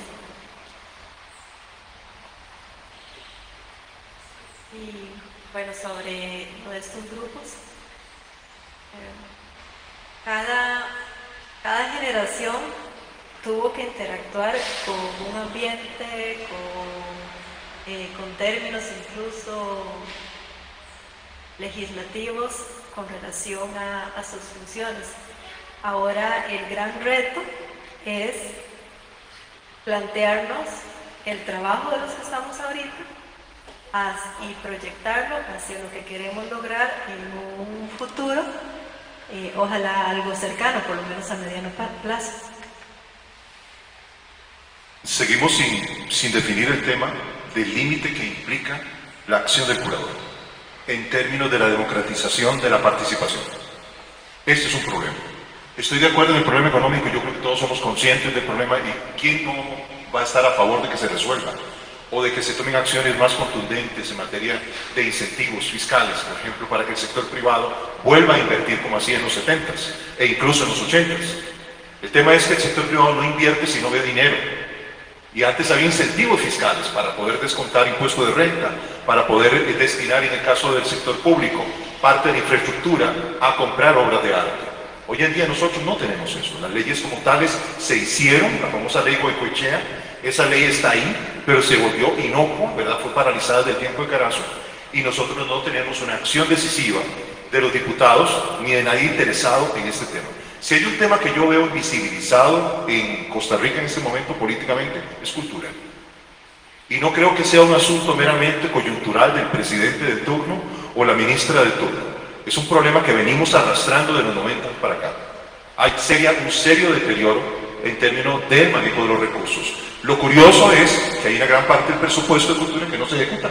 Y bueno, sobre lo de estos grupos, eh, cada, cada generación tuvo que interactuar con un ambiente, con, eh, con términos incluso legislativos con relación a, a sus funciones. Ahora el gran reto es plantearnos el trabajo de los que estamos ahorita y proyectarlo hacia lo que queremos lograr en un futuro, eh, ojalá algo cercano, por lo menos a mediano plazo. Seguimos sin, sin definir el tema del límite que implica la acción del curador en términos de la democratización de la participación. Este es un problema. Estoy de acuerdo en el problema económico, yo creo que todos somos conscientes del problema, y ¿quién no va a estar a favor de que se resuelva? O de que se tomen acciones más contundentes en materia de incentivos fiscales, por ejemplo, para que el sector privado vuelva a invertir como hacía en los setentas e incluso en los ochentas. El tema es que el sector privado no invierte si no ve dinero. Y antes había incentivos fiscales para poder descontar impuesto de renta para poder eh, destinar, en el caso del sector público, parte de la infraestructura a comprar obras de arte. Hoy en día nosotros no tenemos eso. Las leyes como tales se hicieron, la famosa ley Goicoechea, esa ley está ahí, pero se volvió inocua, ¿verdad? Fue paralizada desde el tiempo de Carazo, y nosotros no tenemos una acción decisiva de los diputados ni de nadie interesado en este tema. Si hay un tema que yo veo invisibilizado en Costa Rica en este momento políticamente, es cultura. Y no creo que sea un asunto meramente coyuntural del presidente de turno o la ministra de turno. Es un problema que venimos arrastrando de los noventa para acá. Hay seria, un serio deterioro en términos del manejo de los recursos. Lo curioso es que hay una gran parte del presupuesto de cultura que no se ejecuta.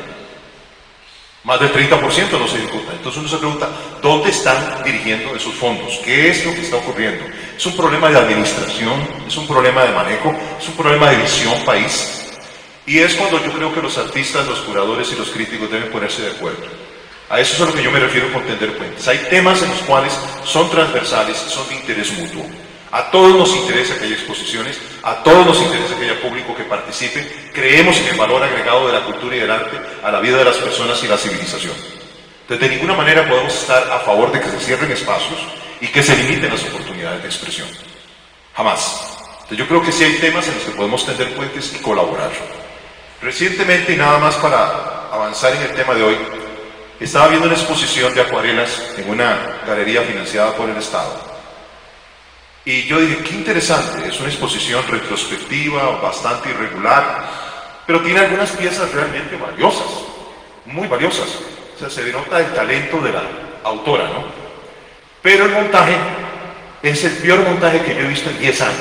Más del treinta por ciento no se ejecuta. Entonces uno se pregunta, ¿dónde están dirigiendo esos fondos? ¿Qué es lo que está ocurriendo? Es un problema de administración, es un problema de manejo, es un problema de visión país. Y es cuando yo creo que los artistas, los curadores y los críticos deben ponerse de acuerdo. A eso es a lo que yo me refiero con tender puentes. Hay temas en los cuales son transversales y son de interés mutuo. A todos nos interesa que haya exposiciones, a todos nos interesa que haya público que participe. Creemos en el valor agregado de la cultura y del arte a la vida de las personas y la civilización. Entonces, de ninguna manera podemos estar a favor de que se cierren espacios y que se limiten las oportunidades de expresión. Jamás. Entonces, yo creo que sí hay temas en los que podemos tender puentes y colaborar. Recientemente, y nada más para avanzar en el tema de hoy, estaba viendo una exposición de acuarelas en una galería financiada por el Estado. Y yo dije, qué interesante, es una exposición retrospectiva, bastante irregular, pero tiene algunas piezas realmente valiosas, muy valiosas. O sea, se denota el talento de la autora, ¿no? Pero el montaje es el peor montaje que yo he visto en diez años.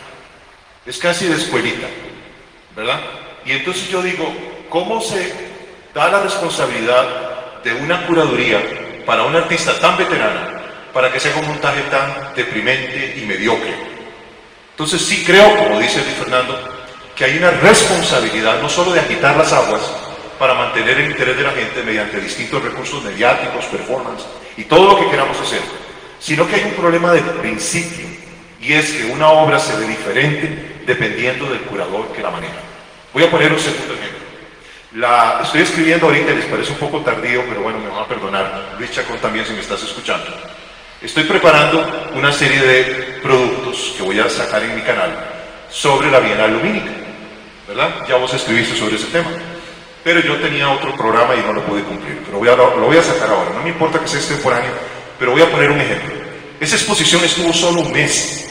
Es casi de escuelita, ¿verdad? Y entonces yo digo, ¿cómo se da la responsabilidad de una curaduría para una artista tan veterana para que se haga un montaje tan deprimente y mediocre? Entonces sí creo, como dice Luis Fernando, que hay una responsabilidad no solo de agitar las aguas para mantener el interés de la gente mediante distintos recursos mediáticos, performance y todo lo que queramos hacer, sino que hay un problema de principio, y es que una obra se ve diferente dependiendo del curador que la maneja. Voy a poner un segundo ejemplo. La estoy escribiendo ahorita, les parece un poco tardío, pero bueno, me van a perdonar. Luis Chacón también, si me estás escuchando. Estoy preparando una serie de productos que voy a sacar en mi canal sobre la Bienal Lumínica, ¿verdad? Ya vos escribiste sobre ese tema. Pero yo tenía otro programa y no lo pude cumplir. Pero voy a, lo voy a sacar ahora. No me importa que sea extemporáneo, pero voy a poner un ejemplo. Esa exposición estuvo solo un mes.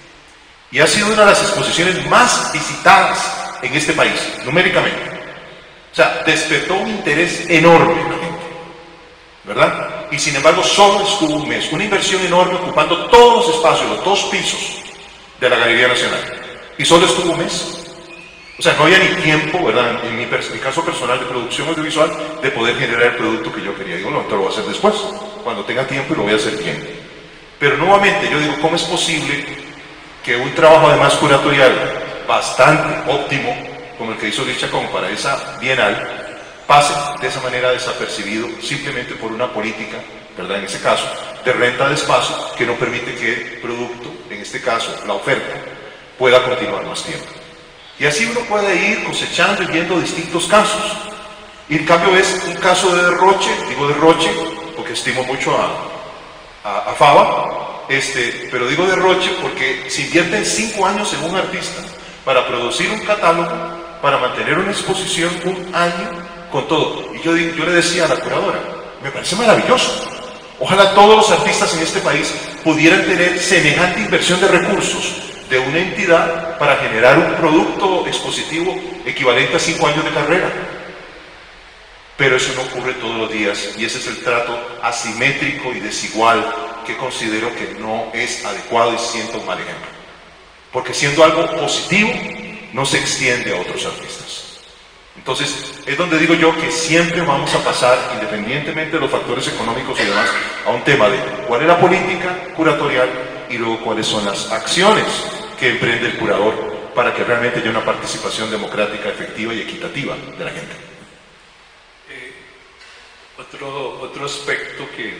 Y ha sido una de las exposiciones más visitadas en este país, numéricamente. O sea, despertó un interés enorme en la gente, ¿verdad? Y sin embargo, solo estuvo un mes. Una inversión enorme ocupando todos los espacios, los dos pisos de la Galería Nacional. Y solo estuvo un mes. O sea, no había ni tiempo, ¿verdad? En mi, en mi caso personal de producción audiovisual, de poder generar el producto que yo quería. Digo, no, esto lo voy a hacer después, cuando tenga tiempo, y lo voy a hacer bien. Pero nuevamente, yo digo, ¿cómo es posible que un trabajo además curatorial bastante óptimo, como el que hizo Luis Chacón para esa Bienal, pase de esa manera desapercibido simplemente por una política, ¿verdad? En ese caso, de renta de espacio que no permite que el producto, en este caso la oferta, pueda continuar más tiempo? Y así uno puede ir cosechando y viendo distintos casos. Y en cambio es un caso de derroche, digo derroche porque estimo mucho a, a, a Fava, este, pero digo derroche porque se invierten cinco años en un artista para producir un catálogo, para mantener una exposición un año con todo. Y yo, yo le decía a la curadora, me parece maravilloso. Ojalá todos los artistas en este país pudieran tener semejante inversión de recursos de una entidad para generar un producto expositivo equivalente a cinco años de carrera. Pero eso no ocurre todos los días, y ese es el trato asimétrico y desigual que considero que no es adecuado y siento un mal ejemplo. Porque siendo algo positivo, no se extiende a otros artistas. Entonces, es donde digo yo que siempre vamos a pasar, independientemente de los factores económicos y demás, a un tema de cuál es la política curatorial y luego cuáles son las acciones que emprende el curador para que realmente haya una participación democrática, efectiva y equitativa de la gente. Eh, otro, otro aspecto que,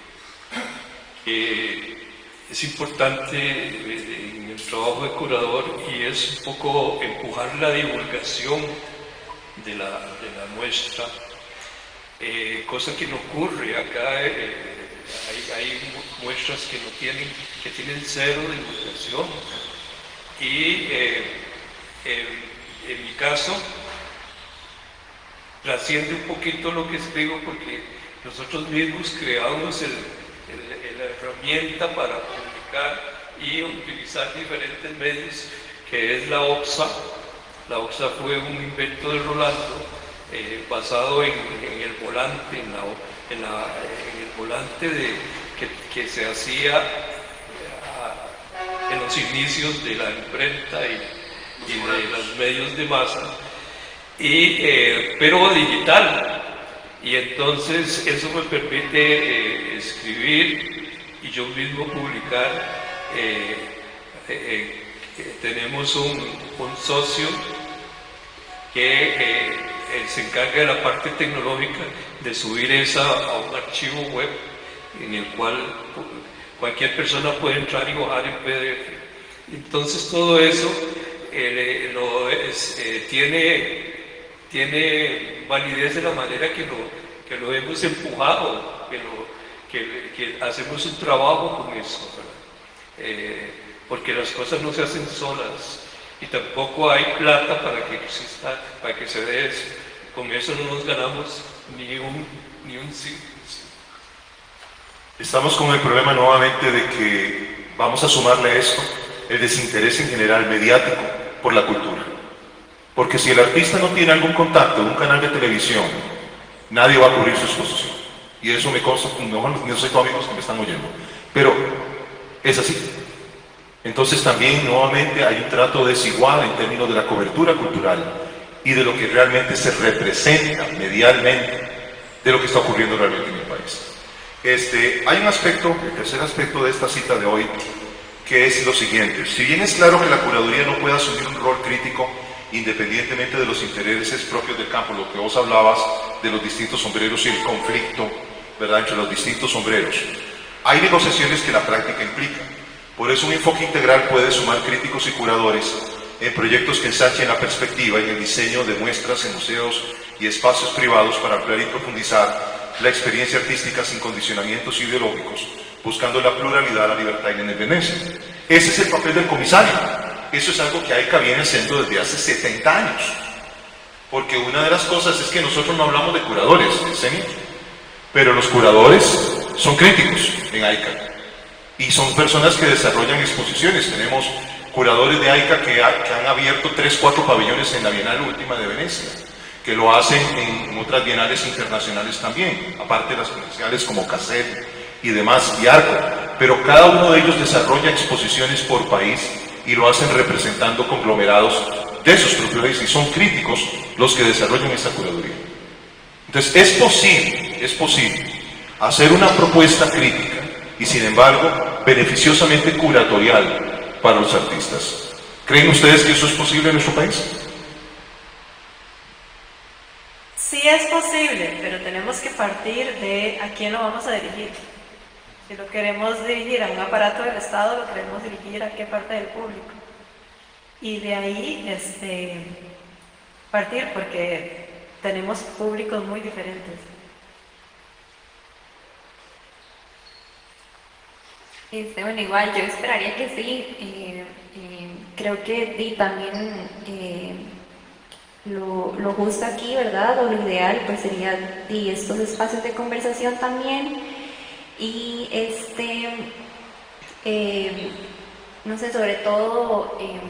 que es importante en el trabajo de curador, y es un poco empujar la divulgación de la, de la muestra, eh, cosa que no ocurre acá. Eh, hay, hay muestras que no tienen, que tienen cero divulgación. Y eh, en, en mi caso, trasciende un poquito lo que escribo porque nosotros mismos creamos el, el, la herramienta para publicar y utilizar diferentes medios, que es la O P S A. La O P S A fue un invento de Rolando eh, basado en, en el volante, en, la, en, la, en el volante de, que, que se hacía eh, en los inicios de la imprenta y, y de los medios de masa, y, eh, pero digital. Y entonces eso me permite eh, escribir y yo mismo publicar. Eh, eh, eh, tenemos un, un socio que eh, se encarga de la parte tecnológica de subir esa a un archivo web en el cual cualquier persona puede entrar y bajar en P D F. Entonces todo eso eh, lo es, eh, tiene, tiene validez de la manera que lo, que lo hemos empujado, que, lo, que, que hacemos un trabajo con eso, ¿verdad? Eh, porque las cosas no se hacen solas y tampoco hay plata para que exista, para que se dé eso. Con eso no nos ganamos ni un ni un sí. Estamos con el problema nuevamente de que vamos a sumarle a esto el desinterés en general mediático por la cultura. Porque si el artista no tiene algún contacto en un canal de televisión, nadie va a cubrir su exposición. Y eso me consta, no, no soy todos amigos que me están oyendo. Pero es así. Entonces también nuevamente hay un trato desigual en términos de la cobertura cultural y de lo que realmente se representa medialmente de lo que está ocurriendo realmente en el país. Este, hay un aspecto, el tercer aspecto de esta cita de hoy, que es lo siguiente. Si bien es claro que la curaduría no puede asumir un rol crítico independientemente de los intereses propios del campo, lo que vos hablabas de los distintos sombreros y el conflicto, ¿verdad?, entre los distintos sombreros, hay negociaciones que la práctica implica. Por eso un enfoque integral puede sumar críticos y curadores en proyectos que ensanchen la perspectiva y el diseño de muestras en museos y espacios privados para ampliar y profundizar la experiencia artística sin condicionamientos ideológicos, buscando la pluralidad, la libertad y la independencia. Ese es el papel del comisario. Eso es algo que AICA viene haciendo desde hace setenta años. Porque una de las cosas es que nosotros no hablamos de curadores, ¿sí? Pero los curadores son críticos en AICA. Y son personas que desarrollan exposiciones. Tenemos curadores de AICA que, ha, que han abierto tres, cuatro pabellones en la Bienal Última de Venecia, que lo hacen en, en otras bienales internacionales también, aparte de las comerciales como Cassette y demás, y Arco. Pero cada uno de ellos desarrolla exposiciones por país y lo hacen representando conglomerados de sus propios países, y son críticos los que desarrollan esa curaduría. Entonces, es posible, es posible hacer una propuesta crítica y, sin embargo, beneficiosamente curatorial para los artistas. ¿Creen ustedes que eso es posible en nuestro país? Sí es posible, pero tenemos que partir de a quién lo vamos a dirigir. Si lo queremos dirigir a un aparato del Estado, lo queremos dirigir a qué parte del público. Y de ahí este, partir, porque tenemos públicos muy diferentes. Este, bueno, igual yo esperaría que sí. Eh, eh, creo que y también eh, lo, lo justo aquí, ¿verdad? O lo ideal pues sería y estos espacios de conversación también. Y este, eh, no sé, sobre todo eh,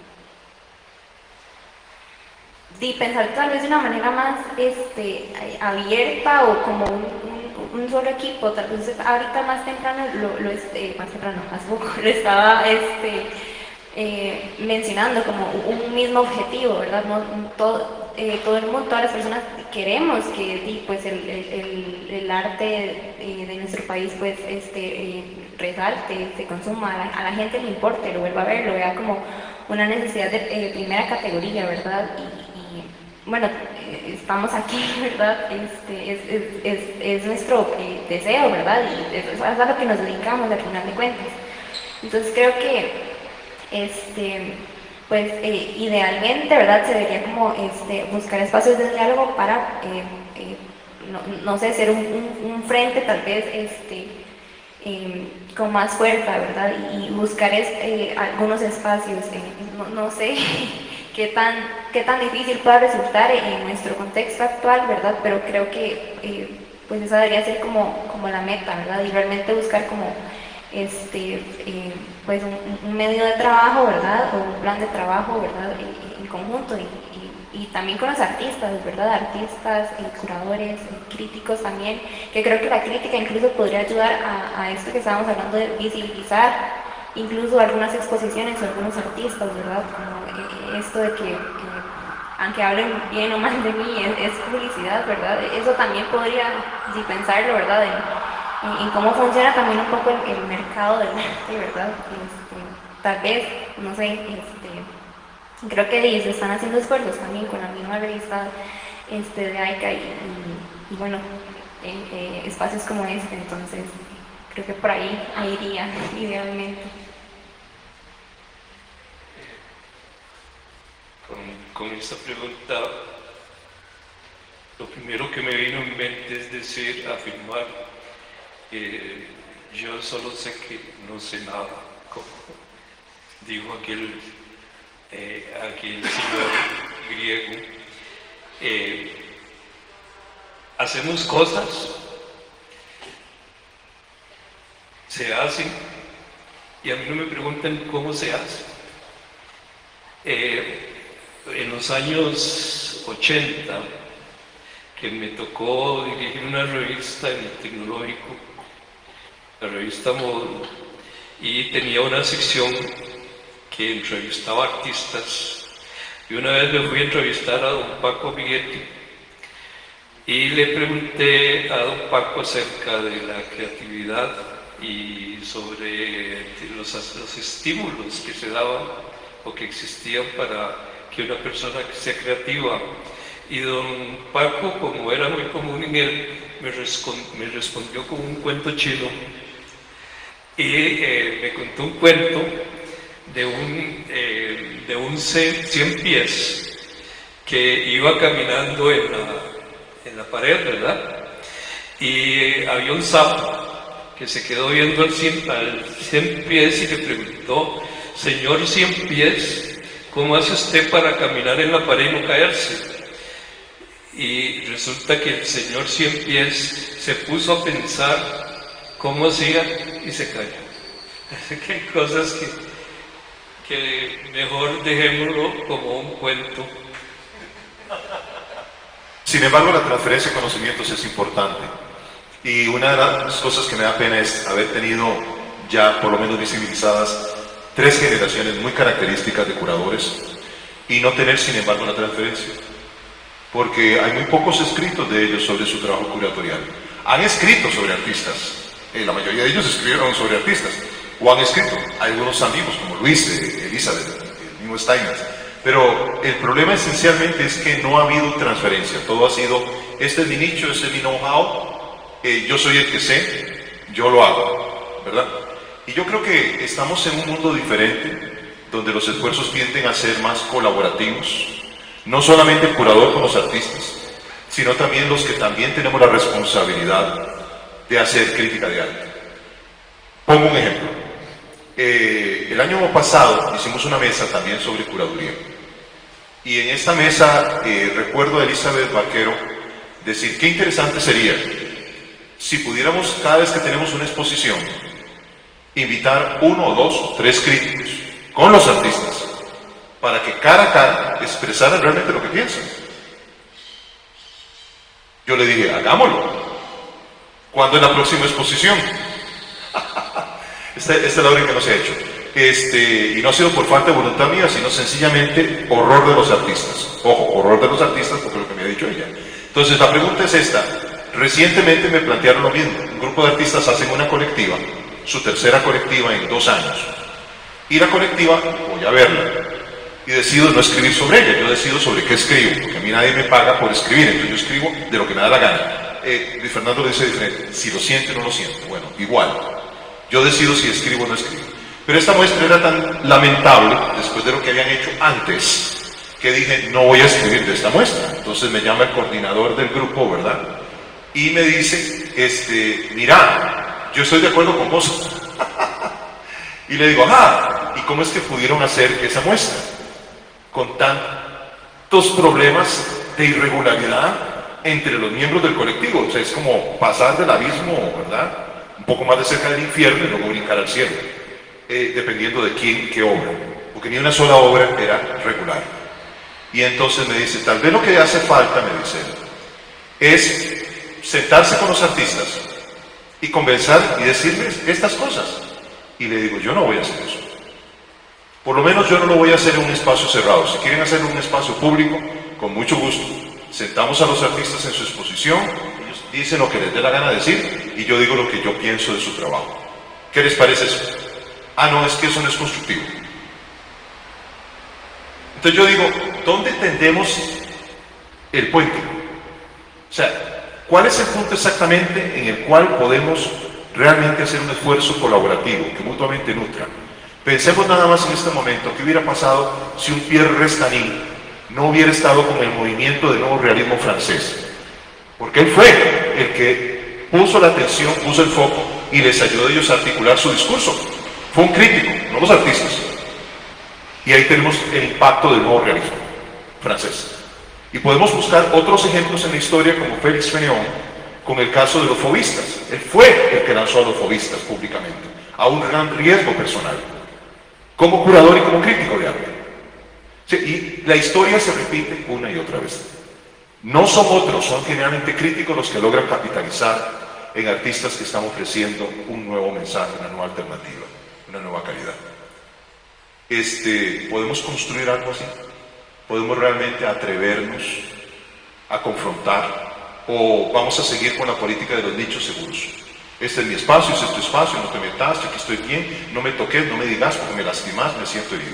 y pensar tal vez de una manera más este, abierta o como un, un, un solo equipo. Tal vez ahorita más temprano, lo, lo este, más temprano, hace poco, lo estaba este, eh, mencionando como un mismo objetivo, ¿verdad? No, todo, eh, todo el mundo, todas las personas queremos que pues, el, el, el arte eh, de nuestro país pues, este, eh, resalte, se consuma, a la, a la gente le importe, lo vuelva a ver, lo vea como una necesidad de eh, primera categoría, ¿verdad? Y, bueno, estamos aquí, ¿verdad? Este, es, es, es, es nuestro eh, deseo, ¿verdad? Y es, es a lo que nos dedicamos al final de cuentas. Entonces creo que, este, pues, eh, idealmente, ¿verdad? Se debería como este, buscar espacios de diálogo para eh, eh, no, no sé, ser un, un, un frente tal vez este, eh, con más fuerza, ¿verdad? Y, y buscar es, eh, algunos espacios, eh, no, no sé qué tan, qué tan difícil pueda resultar en nuestro contexto actual, ¿verdad? Pero creo que eh, pues esa debería ser como, como la meta, ¿verdad? Y realmente buscar como este, eh, pues un, un medio de trabajo, ¿verdad? O un plan de trabajo, ¿verdad? En, en conjunto y, y, y también con los artistas, ¿verdad? Artistas, eh, curadores, eh, críticos también, que creo que la crítica incluso podría ayudar a, a esto que estábamos hablando de visibilizar incluso algunas exposiciones o algunos artistas, ¿verdad? Como eh, esto de que, eh, aunque hablen bien o mal de mí, es, es publicidad, ¿verdad? Eso también podría, si pensarlo, ¿verdad? En, en, en cómo funciona también un poco el, el mercado del arte, ¿verdad? Este, tal vez, no sé, este, creo que se están haciendo esfuerzos también con la misma revista este, de AICA y, y, y bueno, en, eh, espacios como este, entonces creo que por ahí, ahí iría idealmente. Con, con esta pregunta, lo primero que me vino en mente es decir, afirmar, eh, yo solo sé que no sé nada, como dijo aquel, eh, aquel señor griego. Eh, hacemos cosas, se hacen, y a mí no me preguntan cómo se hace. Eh, en los años ochenta, que me tocó dirigir una revista en el Tecnológico, la revista Módulo, y tenía una sección que entrevistaba artistas, y una vez me fui a entrevistar a don Paco Biguetti, y le pregunté a don Paco acerca de la creatividad y sobre los, los estímulos que se daban o que existían para que una persona sea creativa. Y don Paco, como era muy común en él, me, me respondió con un cuento chino y eh, me contó un cuento de un, eh, de un cien pies que iba caminando en la, en la pared, ¿verdad? Y había un sapo que se quedó viendo al cien, al cien pies y le preguntó: señor cien pies, ¿cómo hace usted para caminar en la pared y no caerse? Y resulta que el señor cien pies se puso a pensar cómo hacía y se cayó. Así que hay cosas que, que mejor dejémoslo como un cuento. Sin embargo, la transferencia de conocimientos es importante. Y una de las cosas que me da pena es haber tenido ya por lo menos visibilizadas tres generaciones muy características de curadores y no tener, sin embargo, una transferencia. Porque hay muy pocos escritos de ellos sobre su trabajo curatorial. Han escrito sobre artistas, eh, la mayoría de ellos escribieron sobre artistas, o han escrito, hay algunos amigos como Luis, eh, Elizabeth, el mismo Steinmetz, pero el problema esencialmente es que no ha habido transferencia. Todo ha sido, este es mi nicho, este es mi know-how, eh, yo soy el que sé, yo lo hago, ¿verdad? Y yo creo que estamos en un mundo diferente, donde los esfuerzos tienden a ser más colaborativos, no solamente el curador con los artistas, sino también los que también tenemos la responsabilidad de hacer crítica de arte. Pongo un ejemplo. Eh, el año pasado hicimos una mesa también sobre curaduría. Y en esta mesa eh, recuerdo a Elizabeth Vaquero decir, qué interesante sería si pudiéramos, cada vez que tenemos una exposición, invitar uno o dos o tres críticos con los artistas para que cara a cara expresaran realmente lo que piensan. Yo le dije, hagámoslo. ¿Cuándo es la próxima exposición? esta, esta es la hora en que no se ha hecho. Este, y no ha sido por falta de voluntad mía, sino sencillamente horror de los artistas. Ojo, horror de los artistas porque es lo que me ha dicho ella. Entonces la pregunta es esta. Recientemente me plantearon lo mismo. Un grupo de artistas hacen una colectiva, su tercera colectiva en dos años. Y la colectiva, voy a verla, y decido no escribir sobre ella, yo decido sobre qué escribo, porque a mí nadie me paga por escribir, entonces yo escribo de lo que me da la gana. Eh, Luis Fernando lo dice diferente, si lo siente o no lo siente, bueno, igual, yo decido si escribo o no escribo. Pero esta muestra era tan lamentable, después de lo que habían hecho antes, que dije, no voy a escribir de esta muestra. Entonces me llama el coordinador del grupo, ¿verdad? y me dice, este, mira, yo estoy de acuerdo con vos. Y le digo, ajá, ¿y cómo es que pudieron hacer esa muestra? Con tantos problemas de irregularidad entre los miembros del colectivo. O sea, es como pasar del abismo, ¿verdad? Un poco más de cerca del infierno y luego brincar al cielo, eh, dependiendo de quién, qué obra. Porque ni una sola obra era regular. Y entonces me dice, tal vez lo que hace falta, me dice él, es sentarse con los artistas y conversar y decirles estas cosas. Y le digo, yo no voy a hacer eso. Por lo menos yo no lo voy a hacer en un espacio cerrado. Si quieren hacerlo en un espacio público, con mucho gusto. Sentamos a los artistas en su exposición, ellos dicen lo que les dé la gana decir, y yo digo lo que yo pienso de su trabajo. ¿Qué les parece eso? Ah, no, es que eso no es constructivo. Entonces yo digo, ¿dónde tendemos el puente? O sea, ¿cuál es el punto exactamente en el cual podemos realmente hacer un esfuerzo colaborativo, que mutuamente nutra? Pensemos nada más en este momento, ¿qué hubiera pasado si un Pierre Restany no hubiera estado con el movimiento del nuevo realismo francés? Porque él fue el que puso la atención, puso el foco y les ayudó a ellos a articular su discurso. Fue un crítico, no los artistas. Y ahí tenemos el impacto del nuevo realismo francés. Y podemos buscar otros ejemplos en la historia como Félix Fénéon, con el caso de los fauvistas. Él fue el que lanzó a los fauvistas públicamente, a un gran riesgo personal, como curador y como crítico de arte. Sí, y la historia se repite una y otra vez. No son otros, son generalmente críticos los que logran capitalizar en artistas que están ofreciendo un nuevo mensaje, una nueva alternativa, una nueva calidad. Este, ¿podemos construir algo así? ¿Podemos realmente atrevernos a confrontar? ¿O vamos a seguir con la política de los nichos seguros? Este es mi espacio, este es tu espacio, no te metas, aquí estoy bien, no me toques, no me digas porque me lastimas, me siento herido.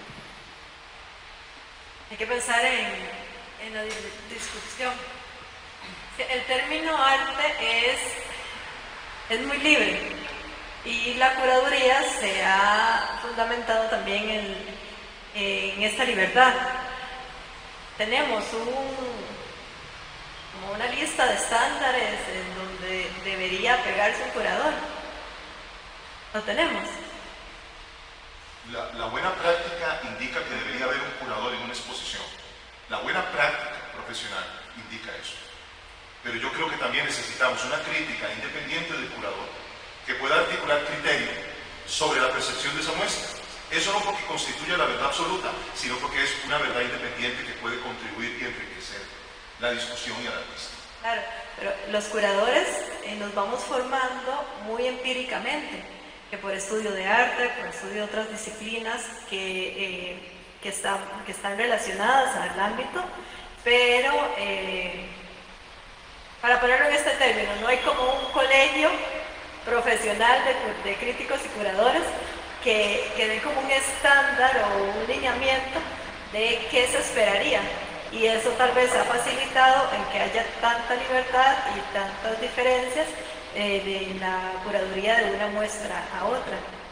Hay que pensar en, en la discusión. El término arte es, es muy libre y la curaduría se ha fundamentado también en, en esta libertad. Tenemos un como una lista de estándares en donde debería pegarse un curador. Lo tenemos. La, la buena práctica indica que debería haber un curador en una exposición. La buena práctica profesional indica eso. Pero yo creo que también necesitamos una crítica independiente del curador que pueda articular criterio sobre la percepción de esa muestra. Eso no porque constituya la verdad absoluta, sino porque es una verdad independiente que puede contribuir y enriquecer la discusión y al artista. Claro, pero los curadores eh, nos vamos formando muy empíricamente, que por estudio de arte, por estudio de otras disciplinas que, eh, que, están, que están relacionadas al ámbito, pero eh, para ponerlo en este término, no hay como un colegio profesional de, de críticos y curadores que, que den como un estándar o un lineamiento de qué se esperaría. Y eso tal vez ha facilitado en que haya tanta libertad y tantas diferencias eh, de la curaduría de una muestra a otra.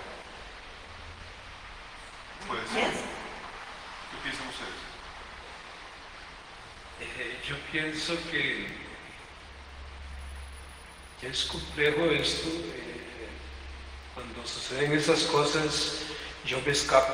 Puede ser. Yes. ¿Qué piensan ustedes? Eh, yo pienso que, que es complejo esto. Eh, cuando suceden esas cosas, yo me escapo.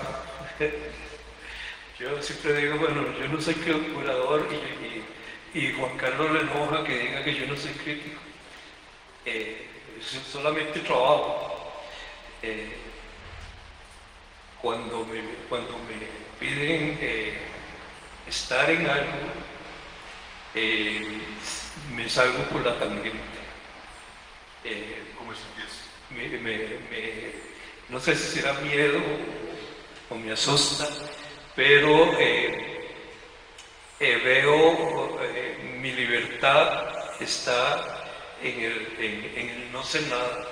Yo siempre digo, bueno, yo no soy curador y, y, y Juan Carlos le enoja que diga que yo no soy crítico. Eh, solamente trabajo. Eh, cuando, me, cuando me piden eh, estar en algo, eh, me salgo por la tangente. Eh, ¿Cómo se empieza? Me, me, me, no sé si será miedo o, o me asusta, pero eh, eh, veo eh, mi libertad está en el, en, en el no sé nada.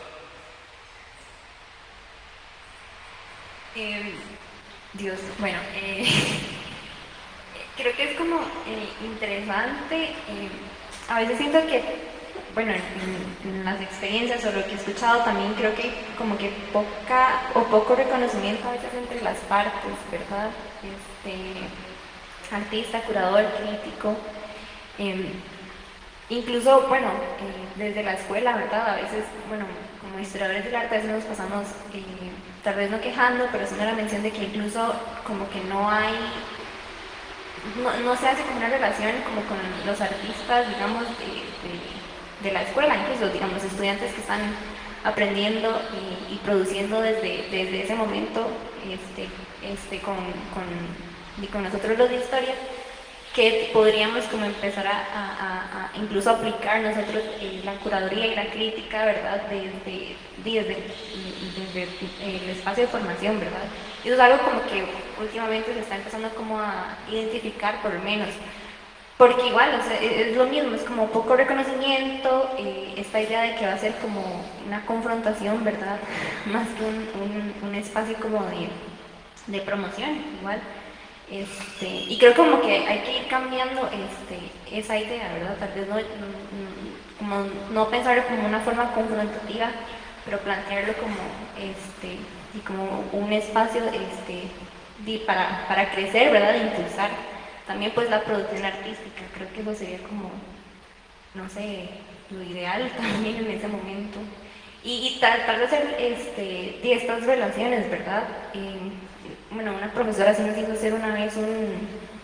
Eh, Dios, bueno, eh, creo que es como eh, interesante. Eh, a veces siento que, bueno, en, en las experiencias o lo que he escuchado también creo que como que poca o poco reconocimiento a veces entre las partes, ¿verdad? Este, artista, curador, crítico. Eh, incluso, bueno, eh, desde la escuela, ¿verdad? A veces, bueno, como historiadores del arte, a veces nos pasamos, eh, tal vez no quejando, pero haciendo la mención de que incluso como que no hay, no, no se hace como una relación como con los artistas, digamos, de, de, de la escuela, incluso, digamos, los estudiantes que están aprendiendo y, y produciendo desde, desde ese momento este, este, con, con, y con nosotros los de historia, que podríamos como empezar a, a, a incluso aplicar nosotros eh, la curaduría y la crítica, ¿verdad? Desde, desde, desde el espacio de formación, ¿verdad? Y eso es algo como que últimamente se está empezando como a identificar por lo menos. Porque igual, o sea, es lo mismo, es como poco reconocimiento, eh, esta idea de que va a ser como una confrontación, ¿verdad? Más que un, un, un espacio como de, de promoción, igual. Este, y creo como que hay que ir cambiando este, esa idea, ¿verdad? Tal vez no, no, como no pensarlo como una forma confrontativa, pero plantearlo como, este, y como un espacio este, de, para, para crecer, ¿verdad? E impulsar también pues la producción artística. Creo que eso sería como, no sé, lo ideal también en ese momento. Y, y tal, tal vez este, de estas relaciones, ¿verdad? Eh, bueno, una profesora sí nos hizo hacer una vez un,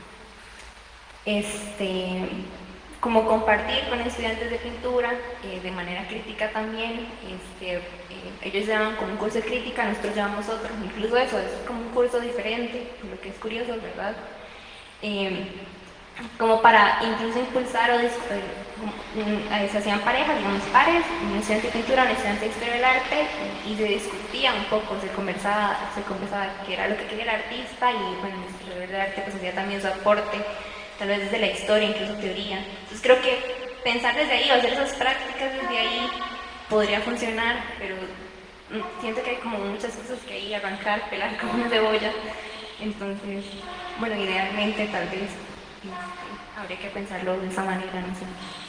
este, como compartir con estudiantes de pintura, eh, de manera crítica también, este, eh, ellos llevan como un curso de crítica, nosotros llevamos otro, incluso eso es como un curso diferente, lo que es curioso, ¿verdad? Eh, como para incluso impulsar o eh, se hacían parejas, digamos pares, un estudiante de pintura, un estudiante de historia del arte, y, y se discutía un poco, se conversaba, se conversaba qué era lo que quería el artista, y bueno, el historiador del arte pues hacía también su aporte, tal vez desde la historia, incluso teoría. Entonces creo que pensar desde ahí o hacer esas prácticas desde ahí podría funcionar, pero siento que hay como muchas cosas que ahí arrancar, pelar como una cebolla. Entonces, bueno, idealmente tal vez este, habría que pensarlo de esa manera, no sé.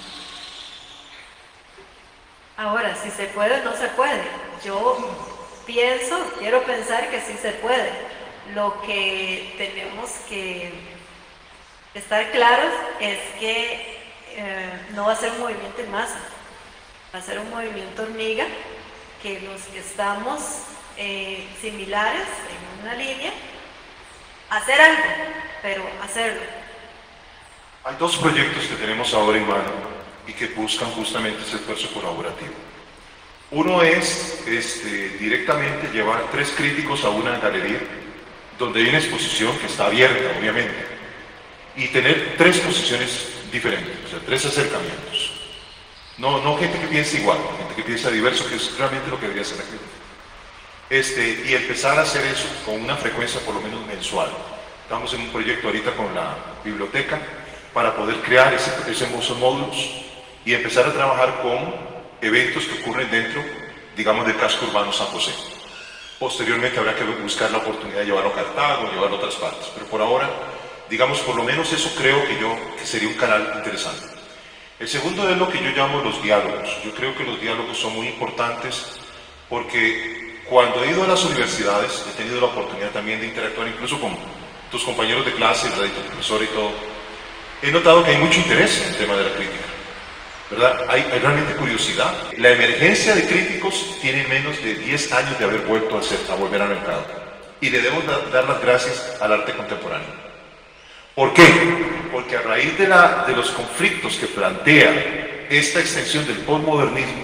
Ahora, si se puede o no se puede. Yo pienso, quiero pensar que sí se puede. Lo que tenemos que estar claros es que eh, no va a ser un movimiento en masa, va a ser un movimiento hormiga, que los que estamos eh, similares en una línea, hacer algo, pero hacerlo. Hay dos proyectos que tenemos ahora en mano y que buscan justamente ese esfuerzo colaborativo. Uno es este, directamente llevar tres críticos a una galería donde hay una exposición que está abierta, obviamente, y tener tres posiciones diferentes, o sea, tres acercamientos. No, no gente que piense igual, gente que piensa diverso, que es realmente lo que debería ser la crítica. Este, y empezar a hacer eso con una frecuencia por lo menos mensual. Estamos en un proyecto ahorita con la biblioteca para poder crear ese, ese, esos módulos y empezar a trabajar con eventos que ocurren dentro, digamos, del casco urbano San José. Posteriormente habrá que buscar la oportunidad de llevarlo a Cartago, llevarlo a otras partes, pero por ahora, digamos, por lo menos eso creo que yo que sería un canal interesante. El segundo es lo que yo llamo los diálogos. Yo creo que los diálogos son muy importantes porque cuando he ido a las universidades, he tenido la oportunidad también de interactuar incluso con tus compañeros de clase, ¿verdad? Y tu profesor y todo, he notado que hay mucho interés en el tema de la crítica, ¿verdad? Hay, hay realmente curiosidad. La emergencia de críticos tiene menos de diez años de haber vuelto a, ser, a volver al mercado. Y le debo da, dar las gracias al arte contemporáneo. ¿Por qué? Porque a raíz de, la, de los conflictos que plantea esta extensión del postmodernismo,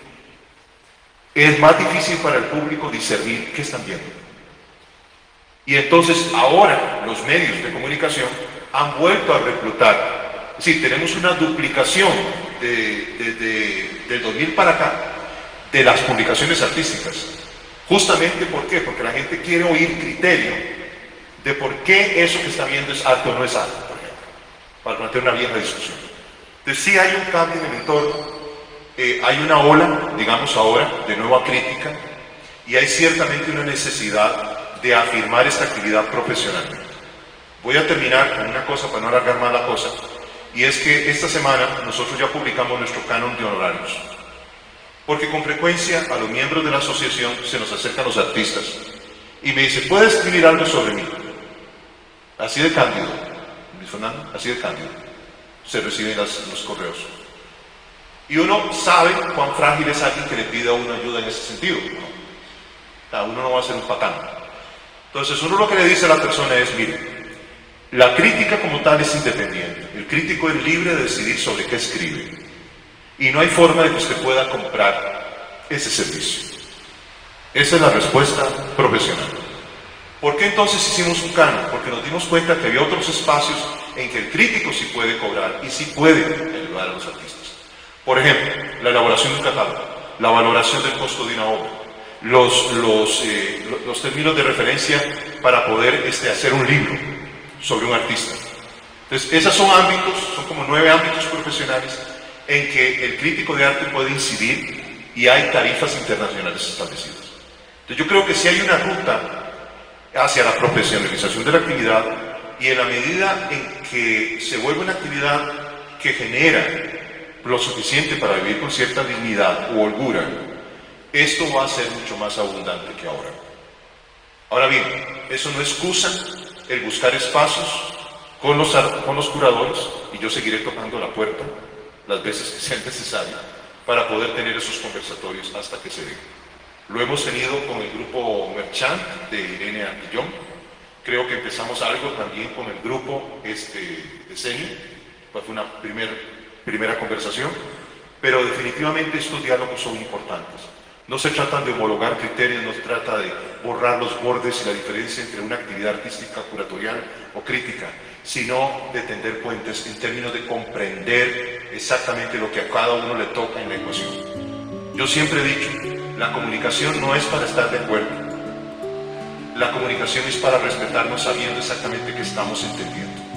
es más difícil para el público discernir qué están viendo. Y entonces ahora los medios de comunicación han vuelto a reclutar. Es decir, tenemos una duplicación de, de, de, del dos mil para acá de las publicaciones artísticas. Justamente, ¿por qué? Porque la gente quiere oír criterio de por qué eso que está viendo es arte o no es arte, por ejemplo, para plantear una vieja discusión. Entonces sí hay un cambio en el entorno, eh, hay una ola, digamos ahora, de nueva crítica, y hay ciertamente una necesidad de afirmar esta actividad profesionalmente. Voy a terminar con una cosa para no alargar más la cosa, y es que esta semana nosotros ya publicamos nuestro canon de honorarios, porque con frecuencia a los miembros de la asociación se nos acercan los artistas y me dicen, ¿puedes escribir algo sobre mí? Así de cándido, Luis Fernando, así de cándido, se reciben las, los correos. Y uno sabe cuán frágil es alguien que le pida una ayuda en ese sentido, ¿no? O sea, uno no va a ser un patán. Entonces uno lo que le dice a la persona es, mire, la crítica como tal es independiente. El crítico es libre de decidir sobre qué escribe. Y no hay forma de que usted pueda comprar ese servicio. Esa es la respuesta profesional. ¿Por qué entonces hicimos un canon? Porque nos dimos cuenta que había otros espacios en que el crítico sí puede cobrar y sí puede ayudar a los artistas. Por ejemplo, la elaboración de un catálogo, la valoración del costo de una obra, los, los, eh, los términos de referencia para poder este, hacer un libro sobre un artista. Entonces, esos son ámbitos, son como nueve ámbitos profesionales en que el crítico de arte puede incidir y hay tarifas internacionales establecidas. Entonces, yo creo que sí hay una ruta hacia la profesionalización de la actividad, y en la medida en que se vuelve una actividad que genera lo suficiente para vivir con cierta dignidad u holgura, esto va a ser mucho más abundante que ahora. Ahora bien, eso no excusa el buscar espacios con los, con los curadores, y yo seguiré tocando la puerta las veces que sea necesario para poder tener esos conversatorios hasta que se den. Lo hemos tenido con el grupo Merchant de Irene Antillón. Creo que empezamos algo también con el grupo este, de CENI, pues fue una primer, primera conversación, pero definitivamente estos diálogos son importantes. No se tratan de homologar criterios, no se trata de borrar los bordes y la diferencia entre una actividad artística, curatorial o crítica, sino de tender puentes en términos de comprender exactamente lo que a cada uno le toca en la ecuación. Yo siempre he dicho, la comunicación no es para estar de acuerdo. La comunicación es para respetarnos sabiendo exactamente qué estamos entendiendo.